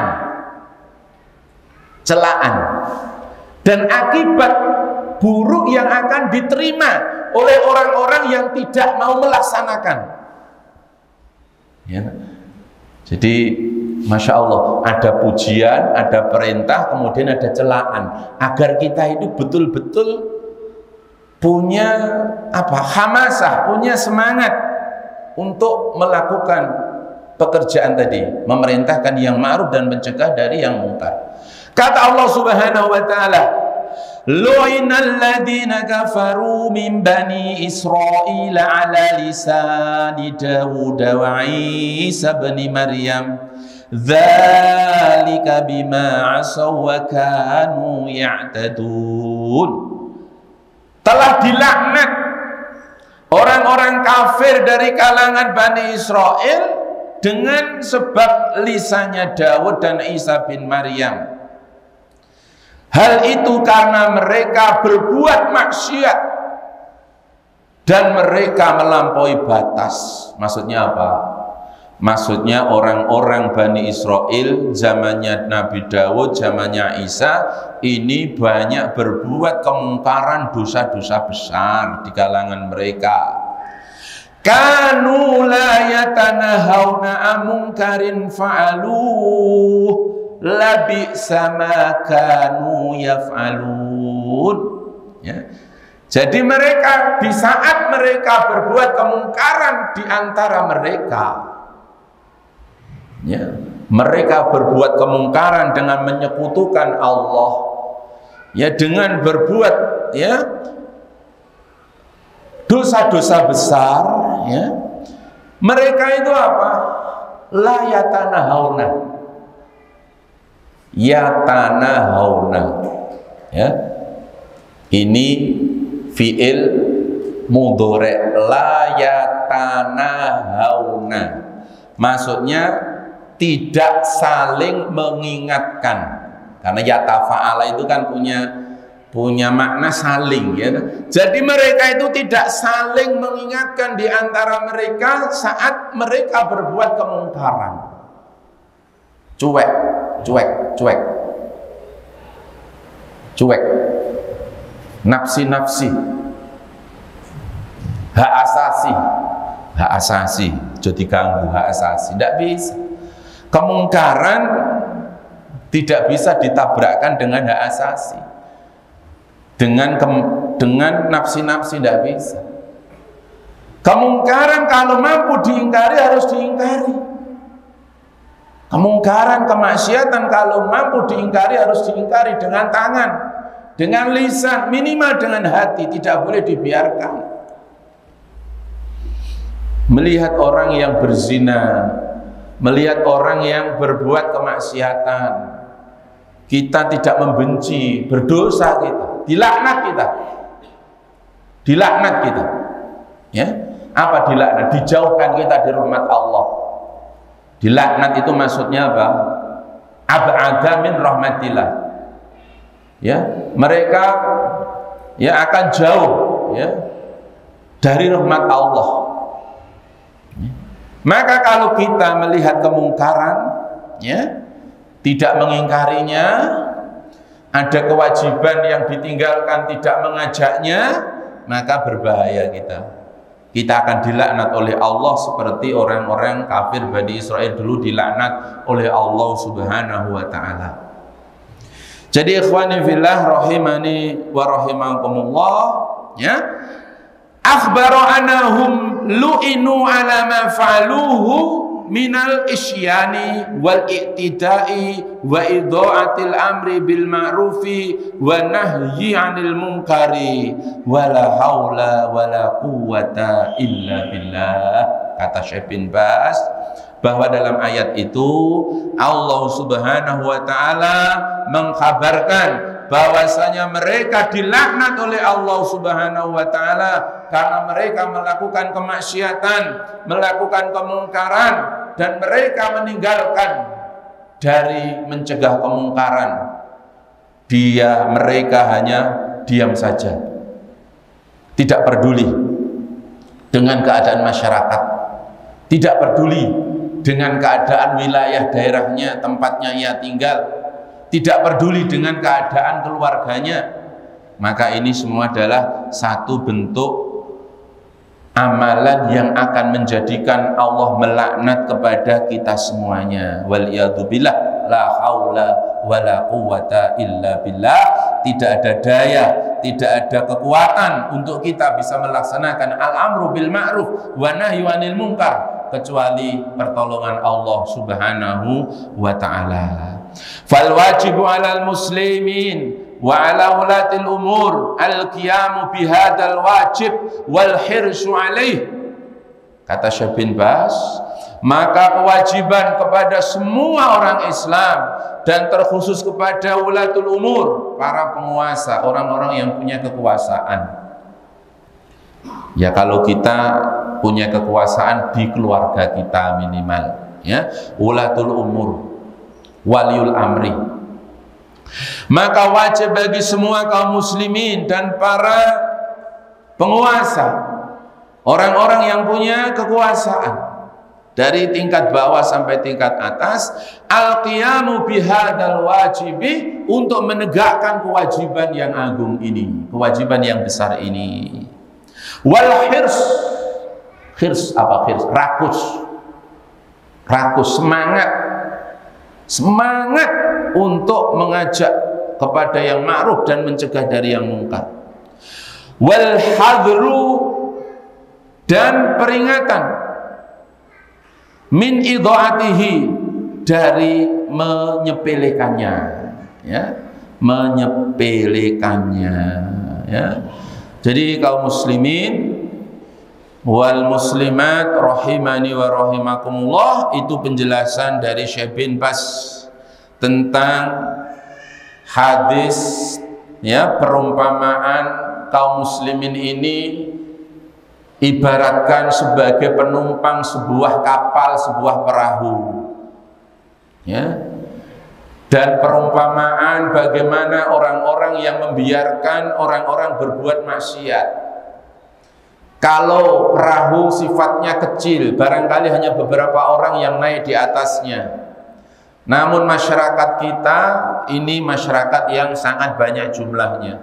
celaan, dan akibat buruk yang akan diterima oleh orang-orang yang tidak mau melaksanakan. Ya. Jadi Masya Allah, ada pujian, ada perintah, kemudian ada celaan, agar kita itu betul-betul punya apa, hamasah, punya semangat untuk melakukan pekerjaan tadi, memerintahkan yang ma'ruf dan mencegah dari yang mungkar. Kata Allah Subhanahu wa taala, lu'inal ladzina kafaru min bani Israil ala lisani Dawud wa Isa bin Maryam dzalika bima asaw wa kanu ya'tadun. Telah dilaknat orang-orang kafir dari kalangan Bani Israel dengan sebab lisannya Dawud dan Isa bin Maryam. Hal itu karena mereka berbuat maksiat dan mereka melampaui batas. Maksudnya apa? Maksudnya orang-orang Bani Israel zamannya Nabi Dawud, zamannya Isa, ini banyak berbuat kemungkaran, dosa-dosa besar di kalangan mereka. Kanu la yatanahawna amungkarin fa'aluh labi'sa ma kanu yaf'alun. Ya. Jadi mereka, di saat mereka berbuat kemungkaran di antara mereka, ya, mereka berbuat kemungkaran dengan menyekutukan Allah, ya, dengan berbuat, ya, dosa-dosa besar, ya, mereka itu apa? La yatanahawna, yatanahawna, ya, ini fi'il mudhari', la yatanahawna, maksudnya tidak saling mengingatkan. Karena yatafa'ala itu kan punya punya makna saling, ya. Jadi mereka itu tidak saling mengingatkan di antara mereka saat mereka berbuat kemungkaran. Cuek, cuek, cuek, cuek, nafsi-nafsi, hak asasi, hak asasi, jadi ganggu hak asasi, tidak bisa. Kemungkaran tidak bisa ditabrakkan dengan hak asasi, dengan ke, dengan nafsi-nafsi tidak bisa. Kemungkaran kalau mampu diingkari harus diingkari. Kemungkaran, kemaksiatan kalau mampu diingkari harus diingkari dengan tangan, dengan lisan, minimal dengan hati, tidak boleh dibiarkan. Melihat orang yang berzina, melihat orang yang berbuat kemaksiatan, kita tidak membenci, berdosa kita, dilaknat kita, dilaknat kita, ya. Apa dilaknat? Dijauhkan kita dari rahmat Allah. Dilaknat itu maksudnya apa? Ab'ada min rahmatillah. Ya, mereka ya akan jauh ya dari rahmat Allah. Ya. Maka kalau kita melihat kemungkaran, ya, tidak mengingkarinya, ada kewajiban yang ditinggalkan, tidak mengajaknya, maka berbahaya kita. Kita akan dilaknat oleh Allah seperti orang-orang kafir Bani Israel dulu dilaknat oleh Allah Subhanahu wa ta'ala. Jadi ikhwani fillah rahimani wa rahimakumullah, ya, akhbaru anahum lu'inu ala ma fa'aluhu minal isyani wal i'tidai wa idha'atil amri bil ma'rufi wa nahyi 'anil munkari wala haula wala quwwata illa billah. Kata Syekh bin Baz bahwa dalam ayat itu Allah Subhanahu wa ta'ala mengkhabarkan bahwasanya mereka dilaknat oleh Allah Subhanahu wa ta'ala karena mereka melakukan kemaksiatan, melakukan kemungkaran, dan mereka meninggalkan dari mencegah kemungkaran. Dia mereka hanya diam saja, tidak peduli dengan keadaan masyarakat, tidak peduli dengan keadaan wilayah daerahnya, tempatnya ia tinggal, tidak peduli dengan keadaan keluarganya. Maka ini semua adalah satu bentuk amalan yang akan menjadikan Allah melaknat kepada kita semuanya. Waliyadzubillah, la haula wala quwwata illa billah. Tidak ada daya, tidak ada kekuatan untuk kita bisa melaksanakan al-amru bil ma'ruf wa nahyu 'anil munkar kecuali pertolongan Allah Subhanahu wa ta'ala. Fal wajibu 'alal muslimin wa 'ala ulatil umur al-qiyamu bihadzal wajib wal hirsu 'alaih. Kata Syekh bin Baz, maka kewajiban kepada semua orang Islam dan terkhusus kepada ulatul umur, para penguasa, orang-orang yang punya kekuasaan. Ya, kalau kita punya kekuasaan di keluarga kita minimal, ya, ulatul umur, waliul amri, maka wajib bagi semua kaum muslimin dan para penguasa, orang-orang yang punya kekuasaan dari tingkat bawah sampai tingkat atas, al-qiyamu bihadzal wajibi, untuk menegakkan kewajiban yang agung ini, kewajiban yang besar ini. Wal hirs, hirs apa hirs? Rakus, rakus, semangat, semangat untuk mengajak kepada yang ma'ruf dan mencegah dari yang mungkar. Wal hadru, dan peringatan, min idha'atihi, dari menyepelekannya, ya, menyepelekannya, ya. Jadi kaum muslimin wal muslimat rahimani wa rahimakumullah, itu penjelasan dari Syekh bin Baz tentang hadis, ya, perumpamaan kaum muslimin ini ibaratkan sebagai penumpang sebuah kapal, sebuah perahu, ya. dan perumpamaan bagaimana orang-orang yang membiarkan orang-orang berbuat maksiat. Kalau perahu sifatnya kecil, barangkali hanya beberapa orang yang naik di atasnya. Namun masyarakat kita ini masyarakat yang sangat banyak jumlahnya.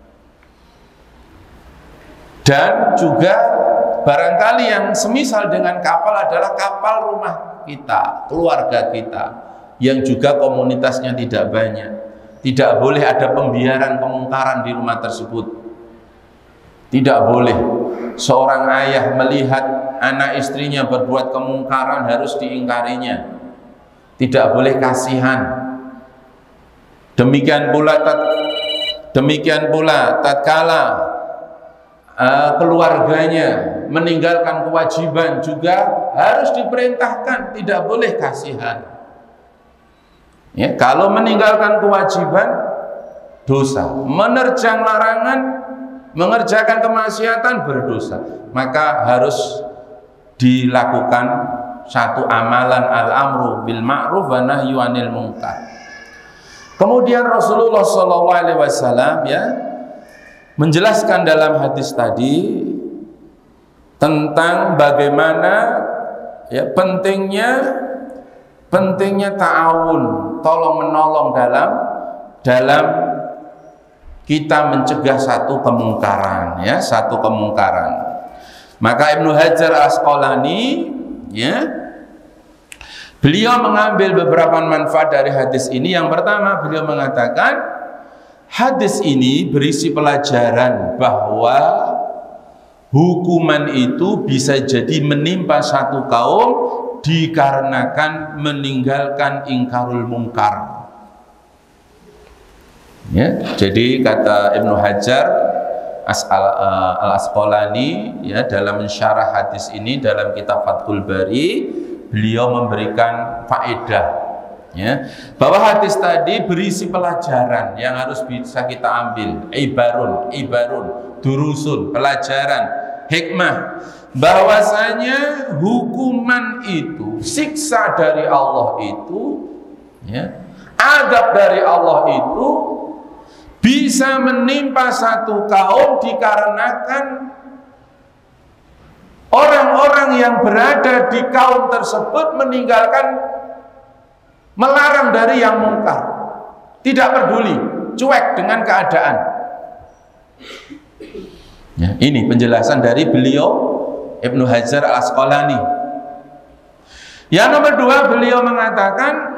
Dan juga barangkali yang semisal dengan kapal adalah kapal rumah kita, keluarga kita, yang juga komunitasnya tidak banyak. Tidak boleh ada pembiaran kemungkaran di rumah tersebut. Tidak boleh seorang ayah melihat anak istrinya berbuat kemungkaran harus diingkarinya. Tidak boleh kasihan. Demikian pula tat, demikian pula tatkala uh, keluarganya meninggalkan kewajiban juga harus diperintahkan, tidak boleh kasihan. Ya, kalau meninggalkan kewajiban dosa, menerjang larangan, mengerjakan kemaksiatan berdosa, maka harus dilakukan satu amalan al-amru bil ma'ruf wa nahyu 'anil munkar. Kemudian Rasulullah shallallahu alaihi wasallam ya menjelaskan dalam hadis tadi tentang bagaimana ya pentingnya pentingnya ta'awun, tolong menolong dalam dalam kita mencegah satu kemungkaran, ya, satu kemungkaran. Maka Ibnu Hajar Asqalani, ya, beliau mengambil beberapa manfaat dari hadis ini. Yang pertama, beliau mengatakan hadis ini berisi pelajaran bahwa hukuman itu bisa jadi menimpa satu kaum dikarenakan meninggalkan ingkarul mungkar. Ya, jadi kata Ibnu Hajar Al-Asqalani ya dalam mensyarah hadis ini dalam kitab Fathul Bari, beliau memberikan faedah ya bahwa hadis tadi berisi pelajaran yang harus bisa kita ambil, ibarun, ibarun, durusun, pelajaran, hikmah, bahwasanya hukuman itu, siksa dari Allah itu, ya, azab dari Allah itu bisa menimpa satu kaum dikarenakan orang-orang yang berada di kaum tersebut meninggalkan, melarang dari yang mungkar, tidak peduli, cuek dengan keadaan. Ya, ini penjelasan dari beliau Ibnu Hajar Al-Asqalani. Yang nomor dua, beliau mengatakan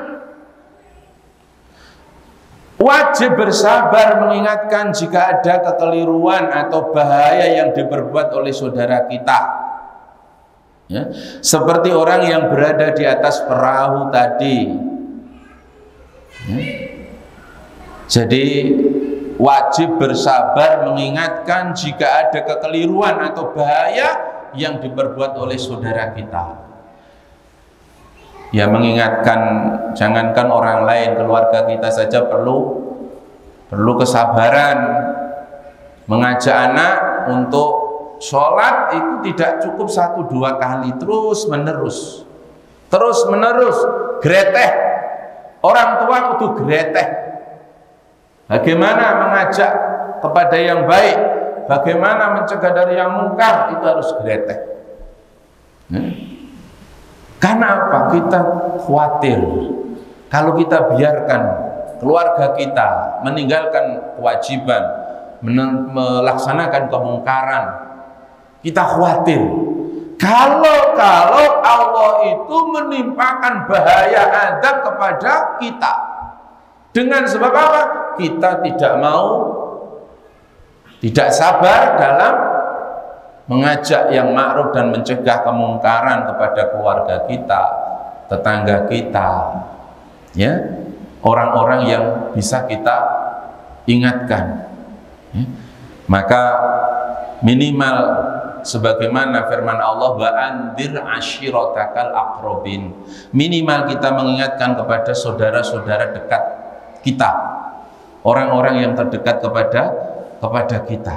wajib bersabar mengingatkan jika ada kekeliruan atau bahaya yang diperbuat oleh saudara kita, ya, seperti orang yang berada di atas perahu tadi, ya. Jadi wajib bersabar mengingatkan jika ada kekeliruan atau bahaya yang diperbuat oleh saudara kita. Ya, mengingatkan, jangankan orang lain, keluarga kita saja perlu perlu kesabaran. Mengajak anak untuk sholat itu tidak cukup satu dua kali, terus menerus, terus menerus, greteh. Orang tua kudu greteh. Bagaimana mengajak kepada yang baik, bagaimana mencegah dari yang mungkar, itu harus greteh. Hmm? Karena apa? Kita khawatir kalau kita biarkan keluarga kita meninggalkan kewajiban, melaksanakan kemungkaran, kita khawatir kalau kalau Allah itu menimpakan bahaya azab kepada kita. Dengan sebab apa? Kita tidak mau, tidak sabar dalam mengajak yang ma'ruf dan mencegah kemungkaran kepada keluarga kita, tetangga kita, ya, orang-orang yang bisa kita ingatkan, ya. Maka minimal sebagaimana firman Allah, wa andir ashiratakal aqrabin, minimal kita mengingatkan kepada saudara-saudara dekat kita, orang-orang yang terdekat kepada kepada kita.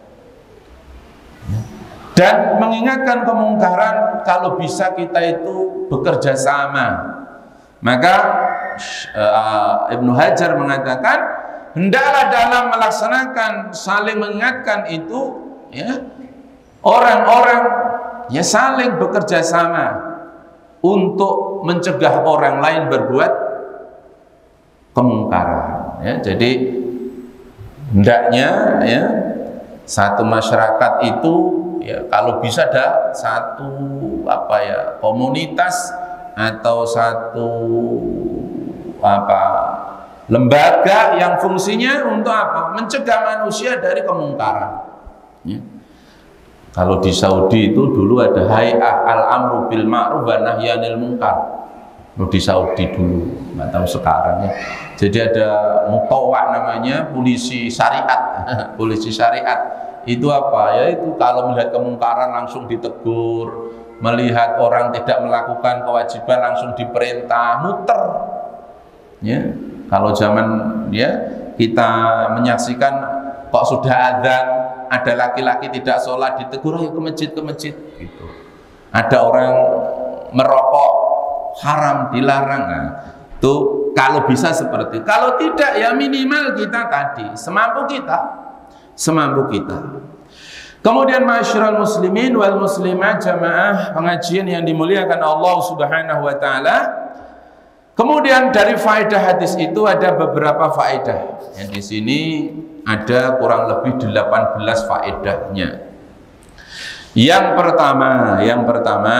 Dan mengingatkan kemungkaran, kalau bisa kita itu bekerja sama. Maka uh, Ibnu Hajar mengatakan, hendaklah dalam melaksanakan saling mengingatkan itu, ya, orang-orang ya saling bekerja sama untuk mencegah orang lain berbuat kemungkaran. Ya, jadi hendaknya ya satu masyarakat itu ya kalau bisa ada satu apa ya komunitas atau satu apa lembaga yang fungsinya untuk apa? Mencegah manusia dari kemungkaran. Ya. Kalau di Saudi itu dulu ada Hay'ah al-amru bil ma'ruf wa nahyi 'anil munkar. Di Saudi dulu, nggak tahu sekarang ya. Jadi ada mutawwa namanya polisi syariat. Polisi syariat itu apa? Ya itu kalau melihat kemungkaran langsung ditegur, melihat orang tidak melakukan kewajiban langsung diperintah, muter. Ya, kalau zaman ya kita menyaksikan kok sudah adzan ada laki-laki tidak sholat ditegur, ayo ke masjid ke masjid gitu. Ada orang merokok haram dilarang, nah, tuh kalau bisa seperti. Kalau tidak ya minimal kita tadi semampu kita, semampu kita. Kemudian ma'asyiral muslimin wal muslimat jamaah pengajian yang dimuliakan Allah Subhanahu wa taala. Kemudian dari faedah hadis itu ada beberapa faedah. Yang di sini ada kurang lebih delapan belas faedahnya. Yang pertama, yang pertama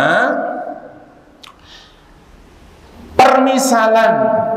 permisalan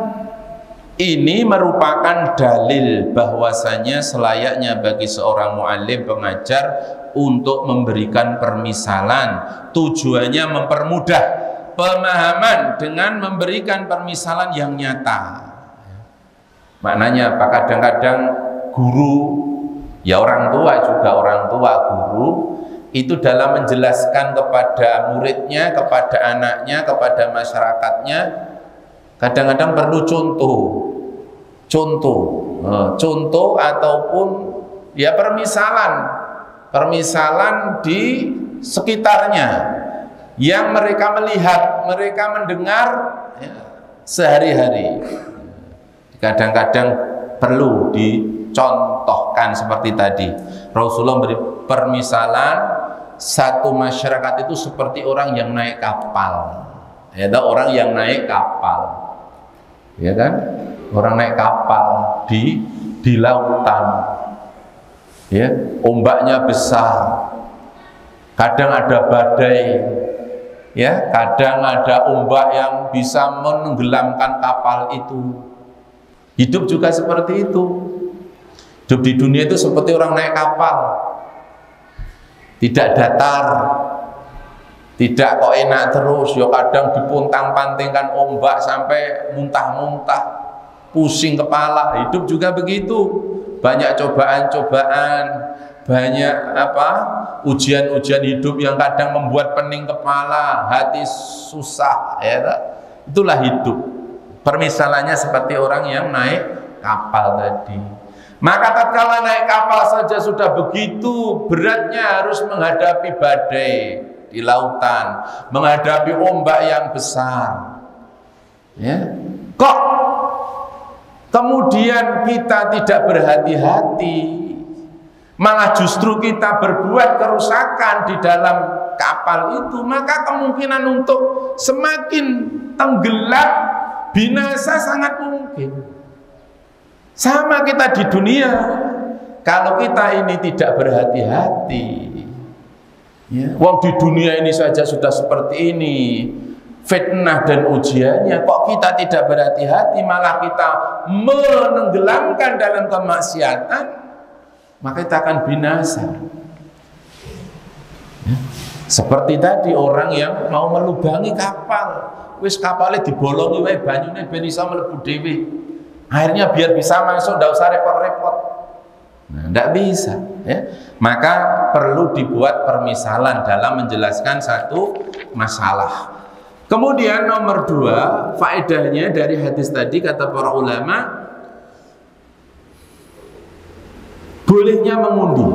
ini merupakan dalil bahwasanya selayaknya bagi seorang mu'allim pengajar untuk memberikan permisalan. Tujuannya mempermudah pemahaman dengan memberikan permisalan yang nyata. Maknanya apa? Kadang-kadang guru, ya orang tua juga orang tua guru itu dalam menjelaskan kepada muridnya, kepada anaknya, kepada masyarakatnya, kadang-kadang perlu contoh, contoh, contoh ataupun ya permisalan, permisalan di sekitarnya yang mereka melihat, mereka mendengar ya, sehari-hari. Kadang-kadang perlu dicontohkan seperti tadi. Rasulullah beri permisalan satu masyarakat itu seperti orang yang naik kapal. Ya, ada orang yang naik kapal. Ya kan? Orang naik kapal di di lautan. Ya, ombaknya besar. Kadang ada badai. Ya, kadang ada ombak yang bisa menenggelamkan kapal itu. Hidup juga seperti itu. Hidup di dunia itu seperti orang naik kapal, tidak datar, tidak kok enak terus. Ya kadang dipuntang-pantingkan ombak sampai muntah-muntah, pusing kepala. Hidup juga begitu, banyak cobaan-cobaan, banyak apa ujian-ujian hidup yang kadang membuat pening kepala, hati susah. Ya, itulah hidup. Permisalannya seperti orang yang naik kapal tadi. Maka tatkala naik kapal saja sudah begitu beratnya harus menghadapi badai di lautan, menghadapi ombak yang besar. Ya. Kok kemudian kita tidak berhati-hati, malah justru kita berbuat kerusakan di dalam kapal itu, maka kemungkinan untuk semakin tenggelam, binasa sangat mungkin. Sama kita di dunia, kalau kita ini tidak berhati-hati, ya, wong di dunia ini saja sudah seperti ini, fitnah dan ujiannya, kok kita tidak berhati-hati, malah kita menenggelamkan dalam kemaksiatan, maka kita akan binasa. Ya. Seperti tadi orang yang mau melubangi kapal, wis kapalnya dibolongi wae banyune ben iso mlebu dhewe. Akhirnya biar bisa masuk, tidak usah repot-repot. Nah, tidak bisa. Ya. Maka perlu dibuat permisalan dalam menjelaskan satu masalah. Kemudian nomor dua, faedahnya dari hadis tadi kata para ulama, bolehnya mengundi.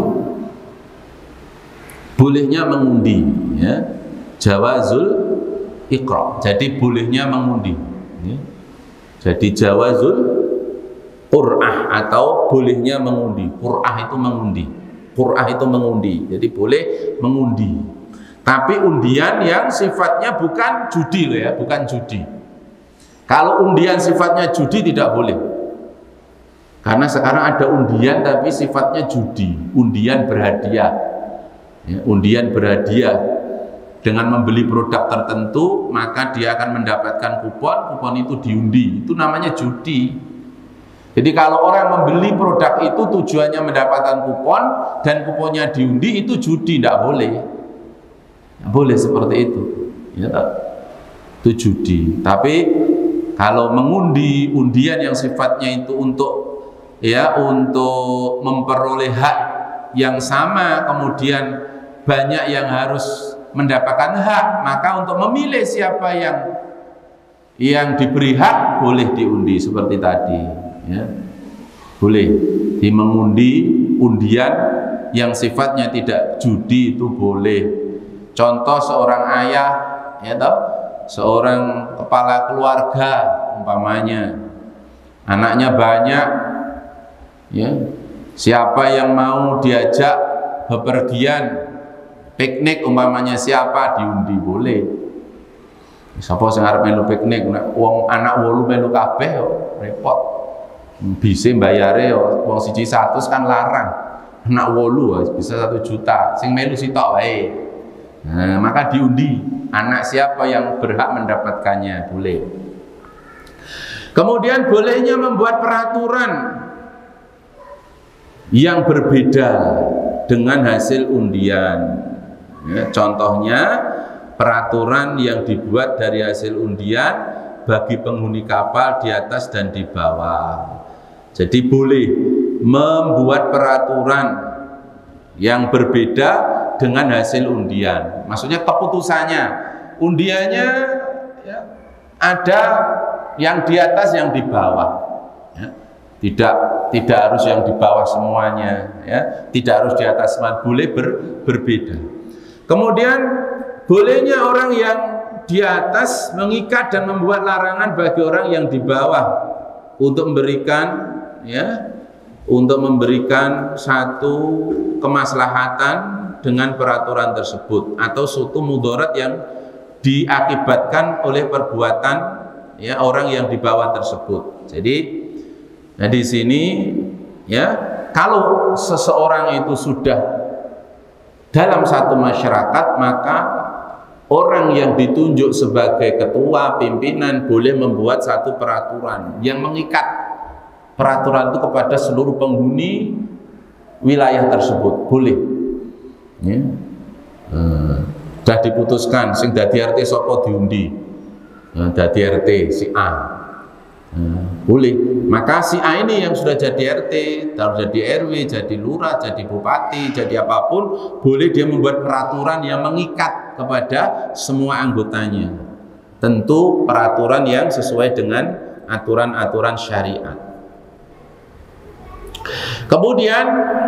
Bolehnya mengundi. Ya. Jawazul iqra. Jadi bolehnya mengundi. Ya. Jadi jawazul qur'ah atau bolehnya mengundi. Qur'ah itu mengundi. Qur'ah itu mengundi. Jadi boleh mengundi. Tapi undian yang sifatnya bukan judi loh ya, bukan judi. Kalau undian sifatnya judi tidak boleh. Karena sekarang ada undian tapi sifatnya judi, undian berhadiah. Ya, undian berhadiah. Dengan membeli produk tertentu, maka dia akan mendapatkan kupon, kupon itu diundi. Itu namanya judi. Jadi kalau orang membeli produk itu tujuannya mendapatkan kupon dan kuponnya diundi, itu judi, tidak boleh. Tidak boleh seperti itu. Ya, itu judi. Tapi kalau mengundi undian yang sifatnya itu untuk ya untuk memperoleh hak yang sama, kemudian banyak yang harus mendapatkan hak, maka untuk memilih siapa yang yang diberi hak boleh diundi seperti tadi ya. Boleh di mengundi undian yang sifatnya tidak judi itu boleh. Contoh seorang ayah ya toh, seorang kepala keluarga umpamanya anaknya banyak ya, siapa yang mau diajak bepergian piknik umpamanya siapa diundi boleh. Siapa sing arep melu piknik nek wong anak wolu melu kabeh repot. Bisa bayare wong siji seratus kan larang. Anak wolu bisa satu juta, sing melu sitok wae. Nah, maka diundi anak siapa yang berhak mendapatkannya boleh. Kemudian bolehnya membuat peraturan yang berbeda dengan hasil undian. Ya, contohnya peraturan yang dibuat dari hasil undian bagi penghuni kapal di atas dan di bawah. Jadi boleh membuat peraturan yang berbeda dengan hasil undian. Maksudnya keputusannya, undiannya ya, ada yang di atas yang di bawah. Ya. Tidak tidak harus yang di bawah semuanya, ya. Tidak harus di atas semua, boleh ber, berbeda. Kemudian bolehnya orang yang di atas mengikat dan membuat larangan bagi orang yang di bawah untuk memberikan ya untuk memberikan satu kemaslahatan dengan peraturan tersebut atau suatu mudarat yang diakibatkan oleh perbuatan ya orang yang di bawah tersebut. Jadi nah di sini ya kalau seseorang itu sudah dalam satu masyarakat, maka orang yang ditunjuk sebagai ketua pimpinan boleh membuat satu peraturan yang mengikat peraturan itu kepada seluruh penghuni wilayah tersebut, boleh ya. Hmm. Sudah diputuskan sing dadi R T sapa diundi, nah, dadi R T si A, hmm. boleh. Maka si A ini yang sudah jadi R T, harus jadi R W, jadi lurah, jadi bupati, jadi apapun, boleh dia membuat peraturan yang mengikat kepada semua anggotanya. Tentu peraturan yang sesuai dengan aturan-aturan syariat. Kemudian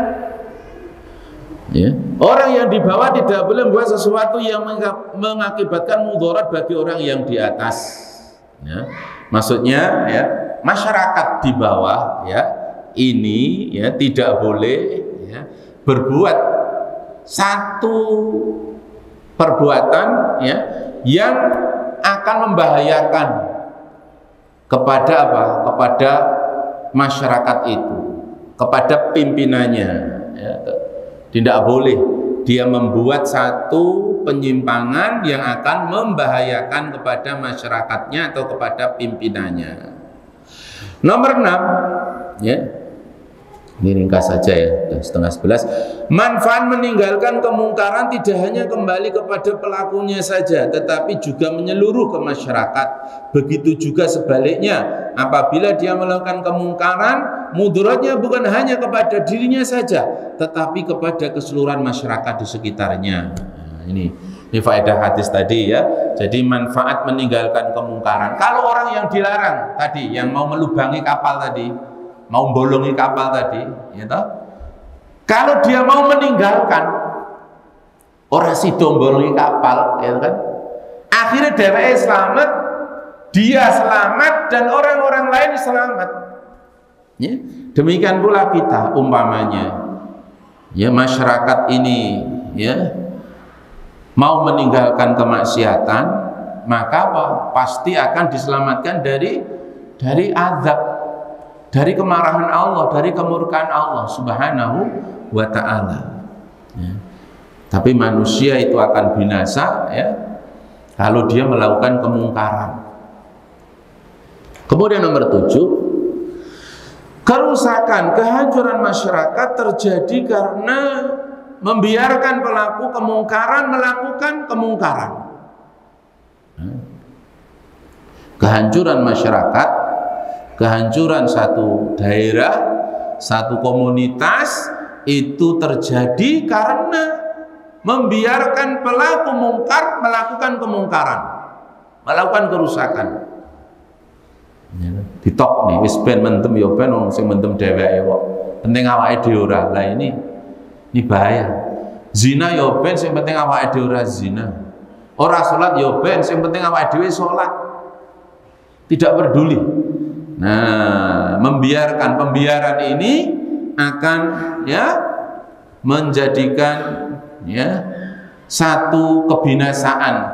ya, orang yang di bawah tidak boleh membuat sesuatu yang mengakibatkan mudarat bagi orang yang di atas. Ya. Maksudnya ya, masyarakat di bawah ya ini ya tidak boleh ya, berbuat satu perbuatan ya yang akan membahayakan kepada apa? Kepada masyarakat itu, kepada pimpinannya ya. Tidak boleh dia membuat satu penyimpangan yang akan membahayakan kepada masyarakatnya atau kepada pimpinannya. Nomor enam ya, ini ringkas saja ya, setengah sebelas. Manfaat meninggalkan kemungkaran tidak hanya kembali kepada pelakunya saja, tetapi juga menyeluruh ke masyarakat. Begitu juga sebaliknya, apabila dia melakukan kemungkaran, mudaratnya bukan hanya kepada dirinya saja, tetapi kepada keseluruhan masyarakat di sekitarnya. Nah, ini ini faedah hadis tadi ya. Jadi manfaat meninggalkan kemungkaran. Kalau orang yang dilarang tadi, yang mau melubangi kapal tadi, mau bolongi kapal tadi, ya toh? Kalau dia mau meninggalkan, orang sido bolongi kapal, ya kan? Akhirnya dheweke selamat, dia selamat dan orang-orang lain selamat. Ya, demikian pula kita umpamanya, ya masyarakat ini ya mau meninggalkan kemaksiatan, maka apa? Pasti akan diselamatkan dari dari azab, dari kemarahan Allah, dari kemurkaan Allah Subhanahu wa ta'ala. Ya. Tapi manusia itu akan binasa ya kalau dia melakukan kemungkaran. Kemudian nomor tujuh, kerusakan, kehancuran masyarakat terjadi karena membiarkan pelaku kemungkaran melakukan kemungkaran. Kehancuran masyarakat, kehancuran satu daerah, satu komunitas itu terjadi karena membiarkan pelaku mungkar melakukan kemungkaran, melakukan kerusakan. Ditok nih, wis ben mentem ya ben wong sing mentem dheweke kok. Penting awake dhewe ora. Lah ini ini bahaya. Zina ya ben sing penting awake dhewe ora zina. Ora salat ya ben sing penting awake dhewe salat. Tidak peduli. Nah, membiarkan pembiaran ini akan ya menjadikan ya satu kebinasaan,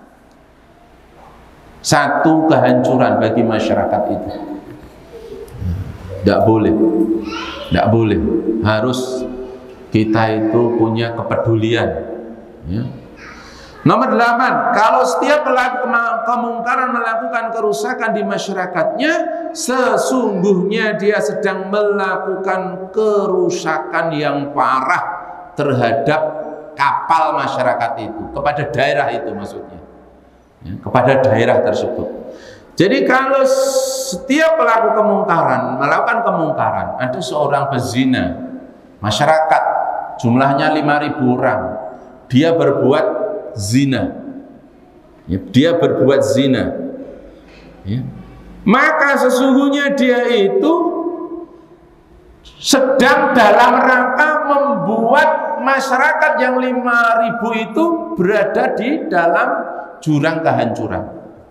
satu kehancuran bagi masyarakat itu. Tidak boleh, tidak boleh. Harus kita itu punya kepedulian. Ya. Nomor delapan, kalau setiap pelaku kemungkaran melakukan kerusakan di masyarakatnya, sesungguhnya dia sedang melakukan kerusakan yang parah terhadap kapal masyarakat itu, kepada daerah itu maksudnya, ya, kepada daerah tersebut. Jadi kalau setiap pelaku kemungkaran melakukan kemungkaran, ada seorang pezina, masyarakat jumlahnya lima ribu orang, dia berbuat zina, ya, dia berbuat zina, ya, maka sesungguhnya dia itu sedang dalam rangka membuat masyarakat yang lima ribu itu berada di dalam jurang kehancuran.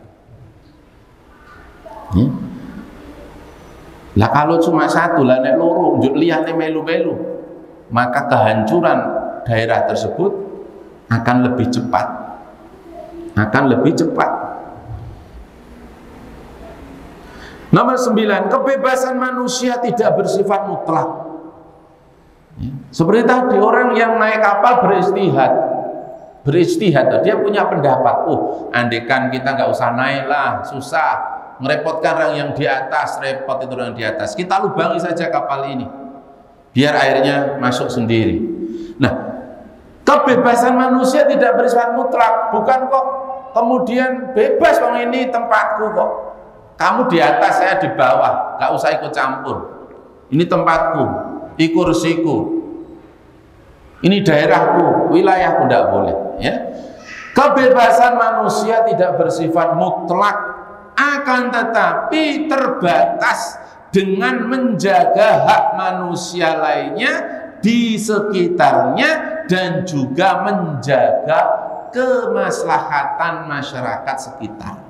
Ya. Lah kalau cuma satu lah nek loro njuk liyane melu-melu, maka kehancuran daerah tersebut akan lebih cepat, akan lebih cepat. Nomor sembilan, kebebasan manusia tidak bersifat mutlak. Ya. Seperti tadi orang yang naik kapal beristihad, beristihad, dia punya pendapat. Oh, andekan kita nggak usah naik lah, susah, merepotkan orang yang di atas, repot itu orang di atas. Kita lubangi saja kapal ini, biar airnya masuk sendiri. Nah, kebebasan manusia tidak bersifat mutlak, bukan kok kemudian bebas, wong ini tempatku kok. Kamu di atas, saya di bawah, gak usah ikut campur. Ini tempatku, ini kursiku, ini daerahku, wilayahku, tidak boleh. Ya. Kebebasan manusia tidak bersifat mutlak, akan tetapi terbatas dengan menjaga hak manusia lainnya di sekitarnya dan juga menjaga kemaslahatan masyarakat sekitar.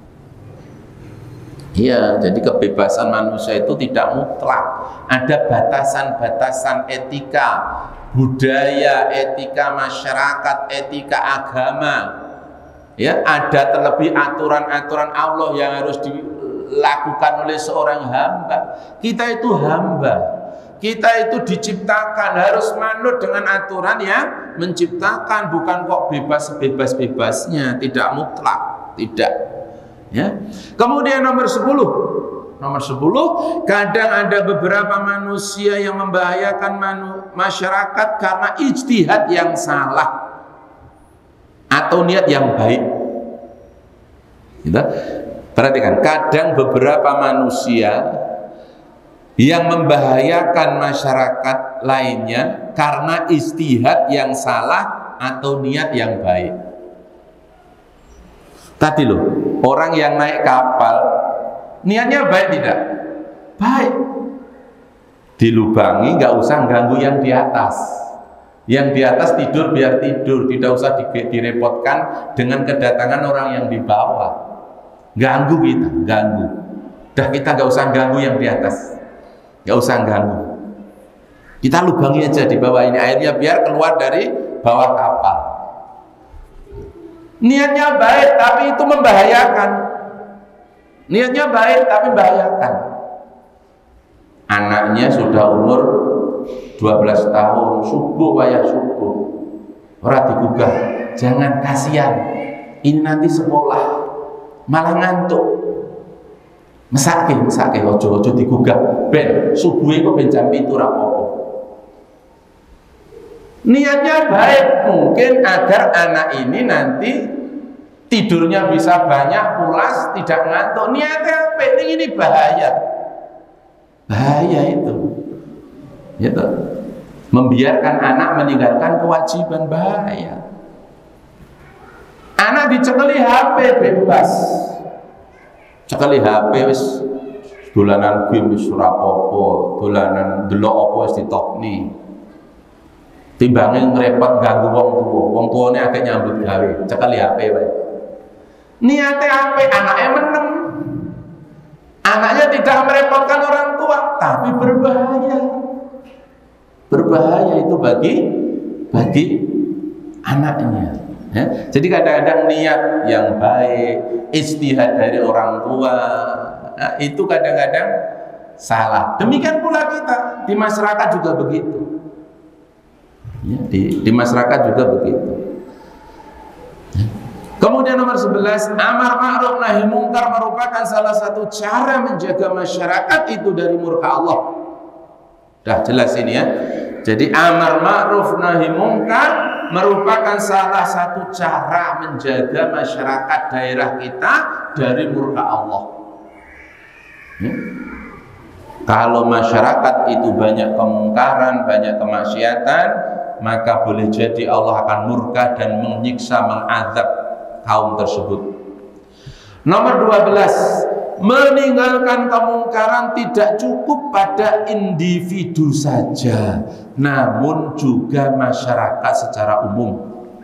Iya, jadi kebebasan manusia itu tidak mutlak. Ada batasan-batasan etika, budaya, etika masyarakat, etika agama. Ya, ada terlebih aturan-aturan Allah yang harus dilakukan oleh seorang hamba. Kita itu hamba. Kita itu diciptakan harus manut dengan aturan yang menciptakan, bukan kok bebas sebebas-bebasnya, tidak mutlak, tidak. Ya. Kemudian nomor sepuluh, nomor sepuluh, kadang ada beberapa manusia yang membahayakan manu, masyarakat karena ijtihad yang salah atau niat yang baik. Gitu. Perhatikan, kadang beberapa manusia yang membahayakan masyarakat lainnya karena ijtihad yang salah atau niat yang baik. Tadi loh, orang yang naik kapal niatnya baik tidak? Baik. Dilubangi, nggak usah ganggu yang di atas. Yang di atas tidur biar tidur, tidak usah direpotkan dengan kedatangan orang yang di bawah. ganggu kita, ganggu. Dah kita nggak usah ganggu yang di atas, nggak usah ganggu. Kita lubangi aja di bawah ini airnya biar keluar dari bawah kapal. Niatnya baik tapi itu membahayakan. Niatnya baik tapi membahayakan. Anaknya sudah umur dua belas tahun, subuh wayah subuh. Ora digugah, jangan kasihan. Ini nanti sekolah malah ngantuk. Mesake, mesake ojo-ojo digugah. Ben subuh itu ben jam pitu ra apa-apa. Niatnya baik mungkin agar anak ini nanti tidurnya bisa banyak, pulas, tidak ngantuk. Niatnya apa? Ini bahaya. Bahaya itu. Gitu. Membiarkan anak meninggalkan kewajiban, bahaya. Anak dicekeli H P bebas. Cekeli H P wis dolanan game wis ora apa-apa, dolanan delok apa wis ditokni. Timbangnya ngerepot ganggu wong tua, wong tuane akeh nyambut gawe, cekeli H P wae. Niate apa? Anaknya meneng. Anaknya tidak merepotkan orang tua, tapi berbahaya. Berbahaya itu bagi bagi anaknya. Ya. Jadi kadang-kadang niat yang baik, ijtihad dari orang tua, nah, itu kadang-kadang salah. Demikian pula kita di masyarakat juga begitu. Ya, di, di masyarakat juga begitu. Ya. Kemudian nomor sebelas, amar ma'ruf nahi mungkar merupakan salah satu cara menjaga masyarakat itu dari murka Allah. Dah jelas ini ya. Jadi amar ma'ruf nahi mungkar merupakan salah satu cara menjaga masyarakat daerah kita dari murka Allah. Ya. Kalau masyarakat itu banyak kemungkaran, banyak kemaksiatan, maka boleh jadi Allah akan murka dan menyiksa, mengazab kaum tersebut. Nomor dua belas, meninggalkan kemungkaran tidak cukup pada individu saja, namun juga masyarakat secara umum.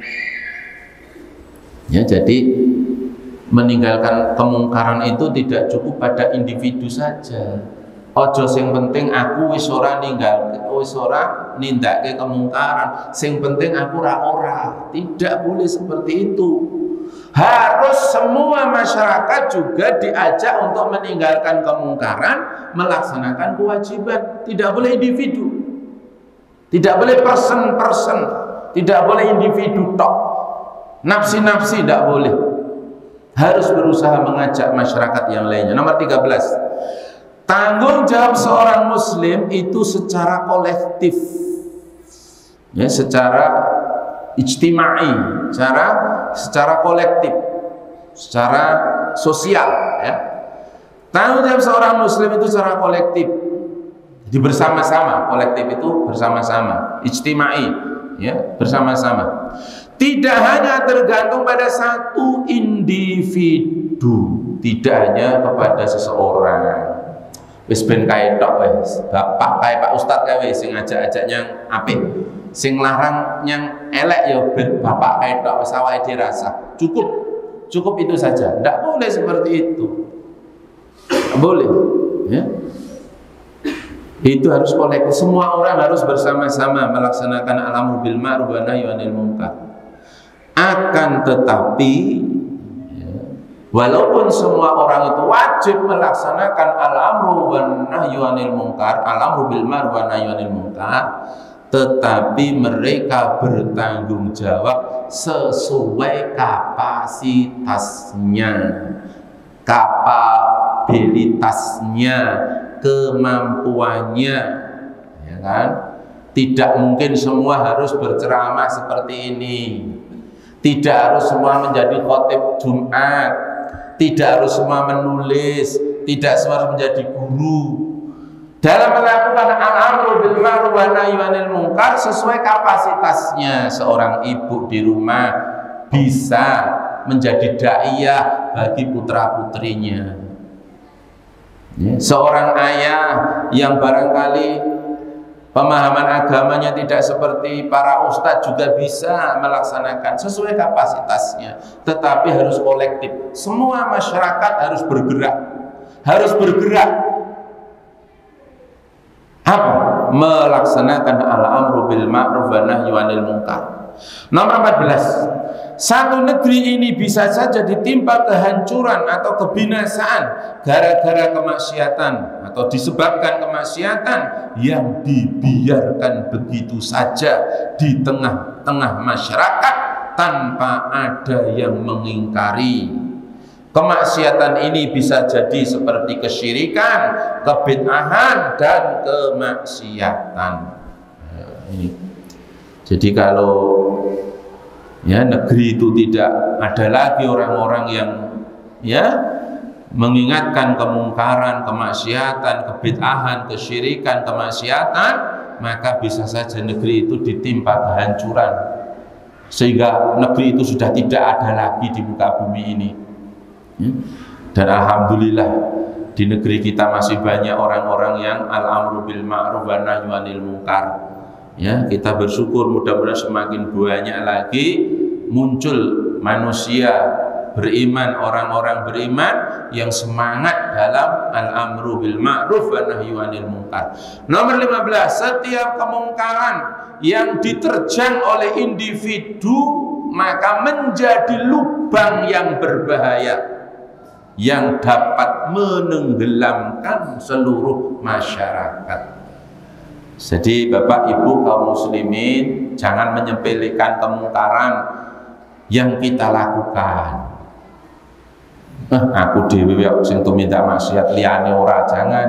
Ya, jadi meninggalkan kemungkaran itu tidak cukup pada individu saja. Ojo sing penting aku wis ora ninggal, wis ora nindakake kemungkaran. Sing penting aku ora ora. Tidak boleh seperti itu. Harus semua masyarakat juga diajak untuk meninggalkan kemungkaran, melaksanakan kewajiban. Tidak boleh individu, tidak boleh person-person, tidak boleh individu tok, nafsi-nafsi tidak boleh. Harus berusaha mengajak masyarakat yang lainnya. Nomor tiga belas, tanggung jawab seorang muslim itu secara kolektif, ya, secara ijtimai, secara secara kolektif, secara sosial, ya. Tanggung jawab seorang muslim itu secara kolektif, jadi bersama-sama. Kolektif itu bersama-sama, ijtimai, ya, bersama-sama. Tidak hanya tergantung pada satu individu, tidak hanya kepada seseorang. Wis ben kae tok wis, bapak kae Pak Ustadz kae wis sing ngajak-ajak nyang apik, sing larang nyang elek ya ben bapak kae tok wis awake dirasa. Cukup, cukup itu saja. Tidak boleh seperti itu. Tidak boleh, ya. Itu harus kolektif. Semua orang harus bersama-sama melaksanakan al-amru bil ma'ruf wa nahyi 'anil munkar. Akan tetapi walaupun semua orang itu wajib melaksanakan al-amru wan nahyu 'anil munkar, al-amru bil ma'ruf wan nahyu 'anil munkar, tetapi mereka bertanggung jawab sesuai kapasitasnya, kapabilitasnya, kemampuannya, ya kan? Tidak mungkin semua harus berceramah seperti ini. Tidak harus semua menjadi khotib Jumat, tidak harus semua menulis, tidak semua harus menjadi guru. Dalam melakukan al-amru bil ma'ruf wa nahyi 'anil munkar sesuai kapasitasnya, seorang ibu di rumah bisa menjadi daiyah bagi putra-putrinya. Seorang ayah yang barangkali pemahaman agamanya tidak seperti para ustadz juga bisa melaksanakan sesuai kapasitasnya, tetapi harus kolektif. Semua masyarakat harus bergerak, harus bergerak apa? Melaksanakan al-amru bil ma'ruf wa nahyu 'anil munkar. Nomor empat belas, satu negeri ini bisa saja ditimpa kehancuran atau kebinasaan gara-gara kemaksiatan atau disebabkan kemaksiatan yang dibiarkan begitu saja di tengah-tengah masyarakat tanpa ada yang mengingkari. Kemaksiatan ini bisa jadi seperti kesyirikan, kebid'ahan, dan kemaksiatan. Nah, ini. Jadi kalau ya negeri itu tidak ada lagi orang-orang yang ya mengingatkan kemungkaran, kemaksiatan, kebid'ahan, kesyirikan, kemaksiatan, maka bisa saja negeri itu ditimpa kehancuran sehingga negeri itu sudah tidak ada lagi di muka bumi ini. Dan alhamdulillah di negeri kita masih banyak orang-orang yang al-amru bil ma'ruf wa nahyu 'anil munkar. Ya, kita bersyukur mudah-mudahan semakin banyak lagi muncul manusia beriman, orang-orang beriman yang semangat dalam al-amru bil ma'ruf wa nahyu 'anil munkar. Nomor lima belas, setiap kemungkaran yang diterjang oleh individu maka menjadi lubang yang berbahaya yang dapat menenggelamkan seluruh masyarakat. Jadi Bapak Ibu kaum muslimin, jangan menyepelekan kemungkaran yang kita lakukan. Eh, aku dewe sing tumindak maksiat liyane ora, jangan.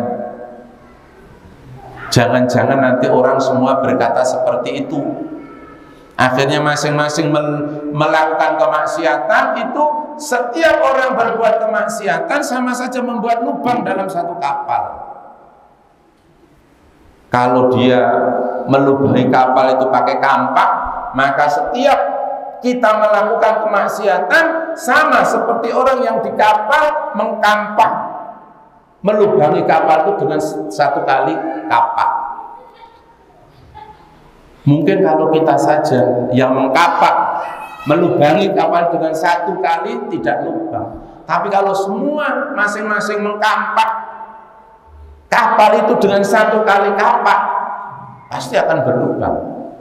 Jangan-jangan nanti orang semua berkata seperti itu. Akhirnya masing-masing melakukan kemaksiatan itu, setiap orang berbuat kemaksiatan sama saja membuat lubang dalam satu kapal. Kalau dia melubangi kapal itu pakai kampak, maka setiap kita melakukan kemaksiatan sama seperti orang yang di kapal mengkampak, melubangi kapal itu dengan satu kali kapak. Mungkin kalau kita saja yang mengkapak, melubangi kapal dengan satu kali tidak lubang. Tapi kalau semua masing-masing mengkampak kapal itu dengan satu kali kapak, pasti akan berlubang.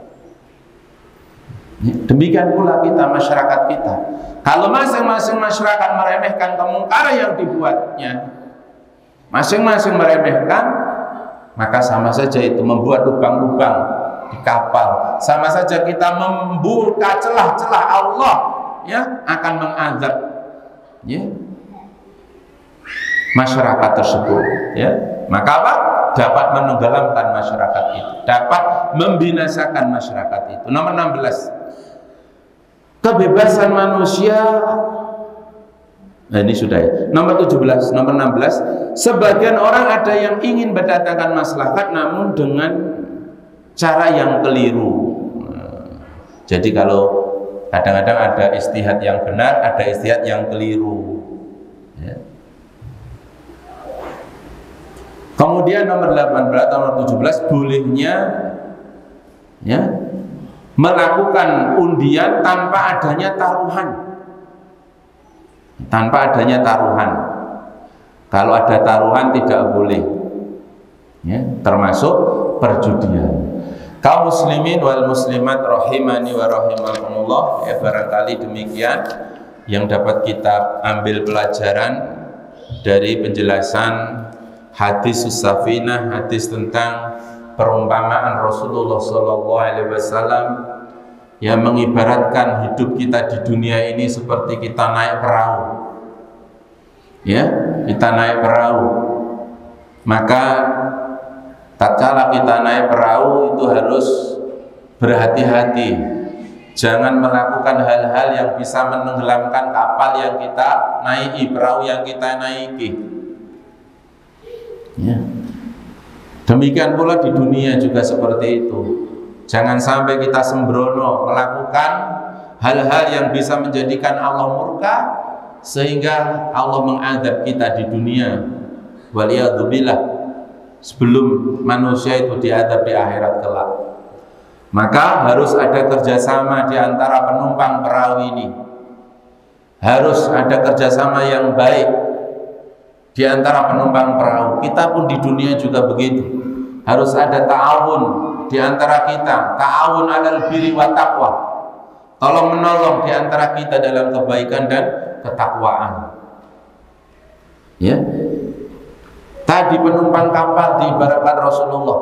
Demikian pula kita, masyarakat kita. Kalau masing-masing masyarakat meremehkan kemungkaran yang dibuatnya, masing-masing meremehkan, maka sama saja itu membuat lubang-lubang di kapal. Sama saja kita membuka celah-celah Allah, ya, akan mengazab, ya, masyarakat tersebut, ya. Maka apa? Dapat menenggelamkan masyarakat itu, dapat membinasakan masyarakat itu. Nomor enam belas, kebebasan manusia. Nah, ini sudah ya. Nomor tujuh belas, nomor enam belas, sebagian orang ada yang ingin mendatangkan maslahat namun dengan cara yang keliru. Nah, jadi kalau kadang-kadang ada istihad yang benar, ada istihad yang keliru, ya. Kemudian nomor delapan belas, nomor tujuh belas, bolehnya ya melakukan undian tanpa adanya taruhan. Tanpa adanya taruhan. Kalau ada taruhan tidak boleh, ya, termasuk perjudian. Kaum muslimin wal muslimat rahimani wa rahimakumullah, ya, barangkali demikian yang dapat kita ambil pelajaran dari penjelasan hadis Safinah, hadis tentang perumpamaan Rasulullah Shallallahu Alaihi Wasallam yang mengibaratkan hidup kita di dunia ini seperti kita naik perahu, ya, kita naik perahu. Maka tatkala kita naik perahu itu harus berhati-hati, jangan melakukan hal-hal yang bisa menenggelamkan kapal yang kita naiki, perahu yang kita naiki. Ya. Demikian pula di dunia juga seperti itu. Jangan sampai kita sembrono melakukan hal-hal yang bisa menjadikan Allah murka sehingga Allah mengadab kita di dunia. Waliyadzubillah. sebelum manusia itu diadab di akhirat kelak. Maka harus ada kerjasama di antara penumpang perahu ini. Harus ada kerjasama yang baik di antara penumpang perahu. Kita pun di dunia juga begitu. Harus ada ta'awun di antara kita, ta'awun 'alal birri wa taqwa. Tolong menolong di antara kita dalam kebaikan dan ketakwaan. Ya. Tadi penumpang kapal diibaratkan Rasulullah.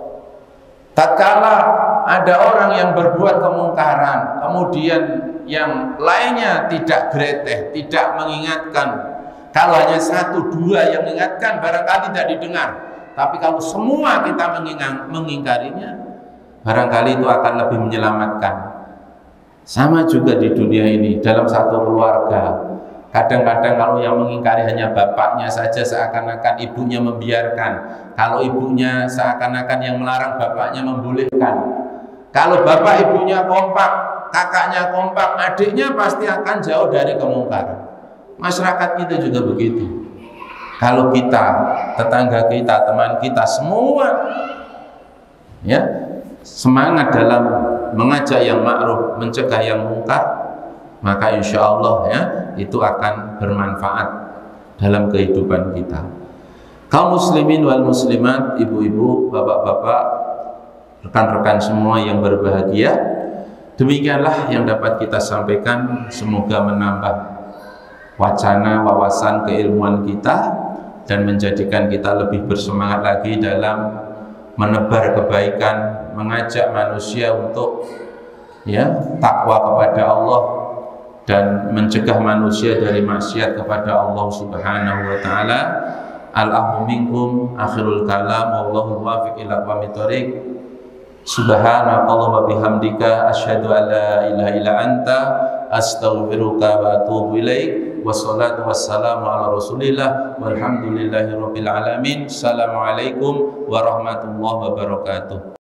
Tatkala ada orang yang berbuat kemungkaran, kemudian yang lainnya tidak greteh, tidak mengingatkan. Kalau hanya satu dua yang mengingatkan, barangkali tidak didengar. Tapi kalau semua kita mengingkarinya, barangkali itu akan lebih menyelamatkan. Sama juga di dunia ini, dalam satu keluarga. Kadang-kadang kalau yang mengingkari hanya bapaknya saja, seakan-akan ibunya membiarkan. Kalau ibunya seakan-akan yang melarang, bapaknya membolehkan. Kalau bapak ibunya kompak, kakaknya kompak, adiknya pasti akan jauh dari kemungkaran. Masyarakat kita juga begitu. Kalau kita, tetangga kita, teman kita, semua ya semangat dalam mengajak yang ma'ruf, mencegah yang mungkar, maka insya Allah ya itu akan bermanfaat dalam kehidupan kita. Kaum muslimin wal muslimat, ibu-ibu, bapak-bapak, rekan-rekan semua yang berbahagia, demikianlah yang dapat kita sampaikan. Semoga menambah wacana, wawasan, keilmuan kita dan menjadikan kita lebih bersemangat lagi dalam menebar kebaikan, mengajak manusia untuk ya takwa kepada Allah dan mencegah manusia dari maksiat kepada Allah Subhanahu wa taala. Al-afu minkum, akhirul kalam, wallahu muwaffiq ila aqwamit thoriq. Subhanakallah wa bihamdika, asyhadu an la ilaha illa anta, astaghfiruka wa atubu ilaik. Wassalatu wassalamu ala rasulillah, walhamdulillahi rabbil alamin. Assalamualaikum warahmatullahi wabarakatuh.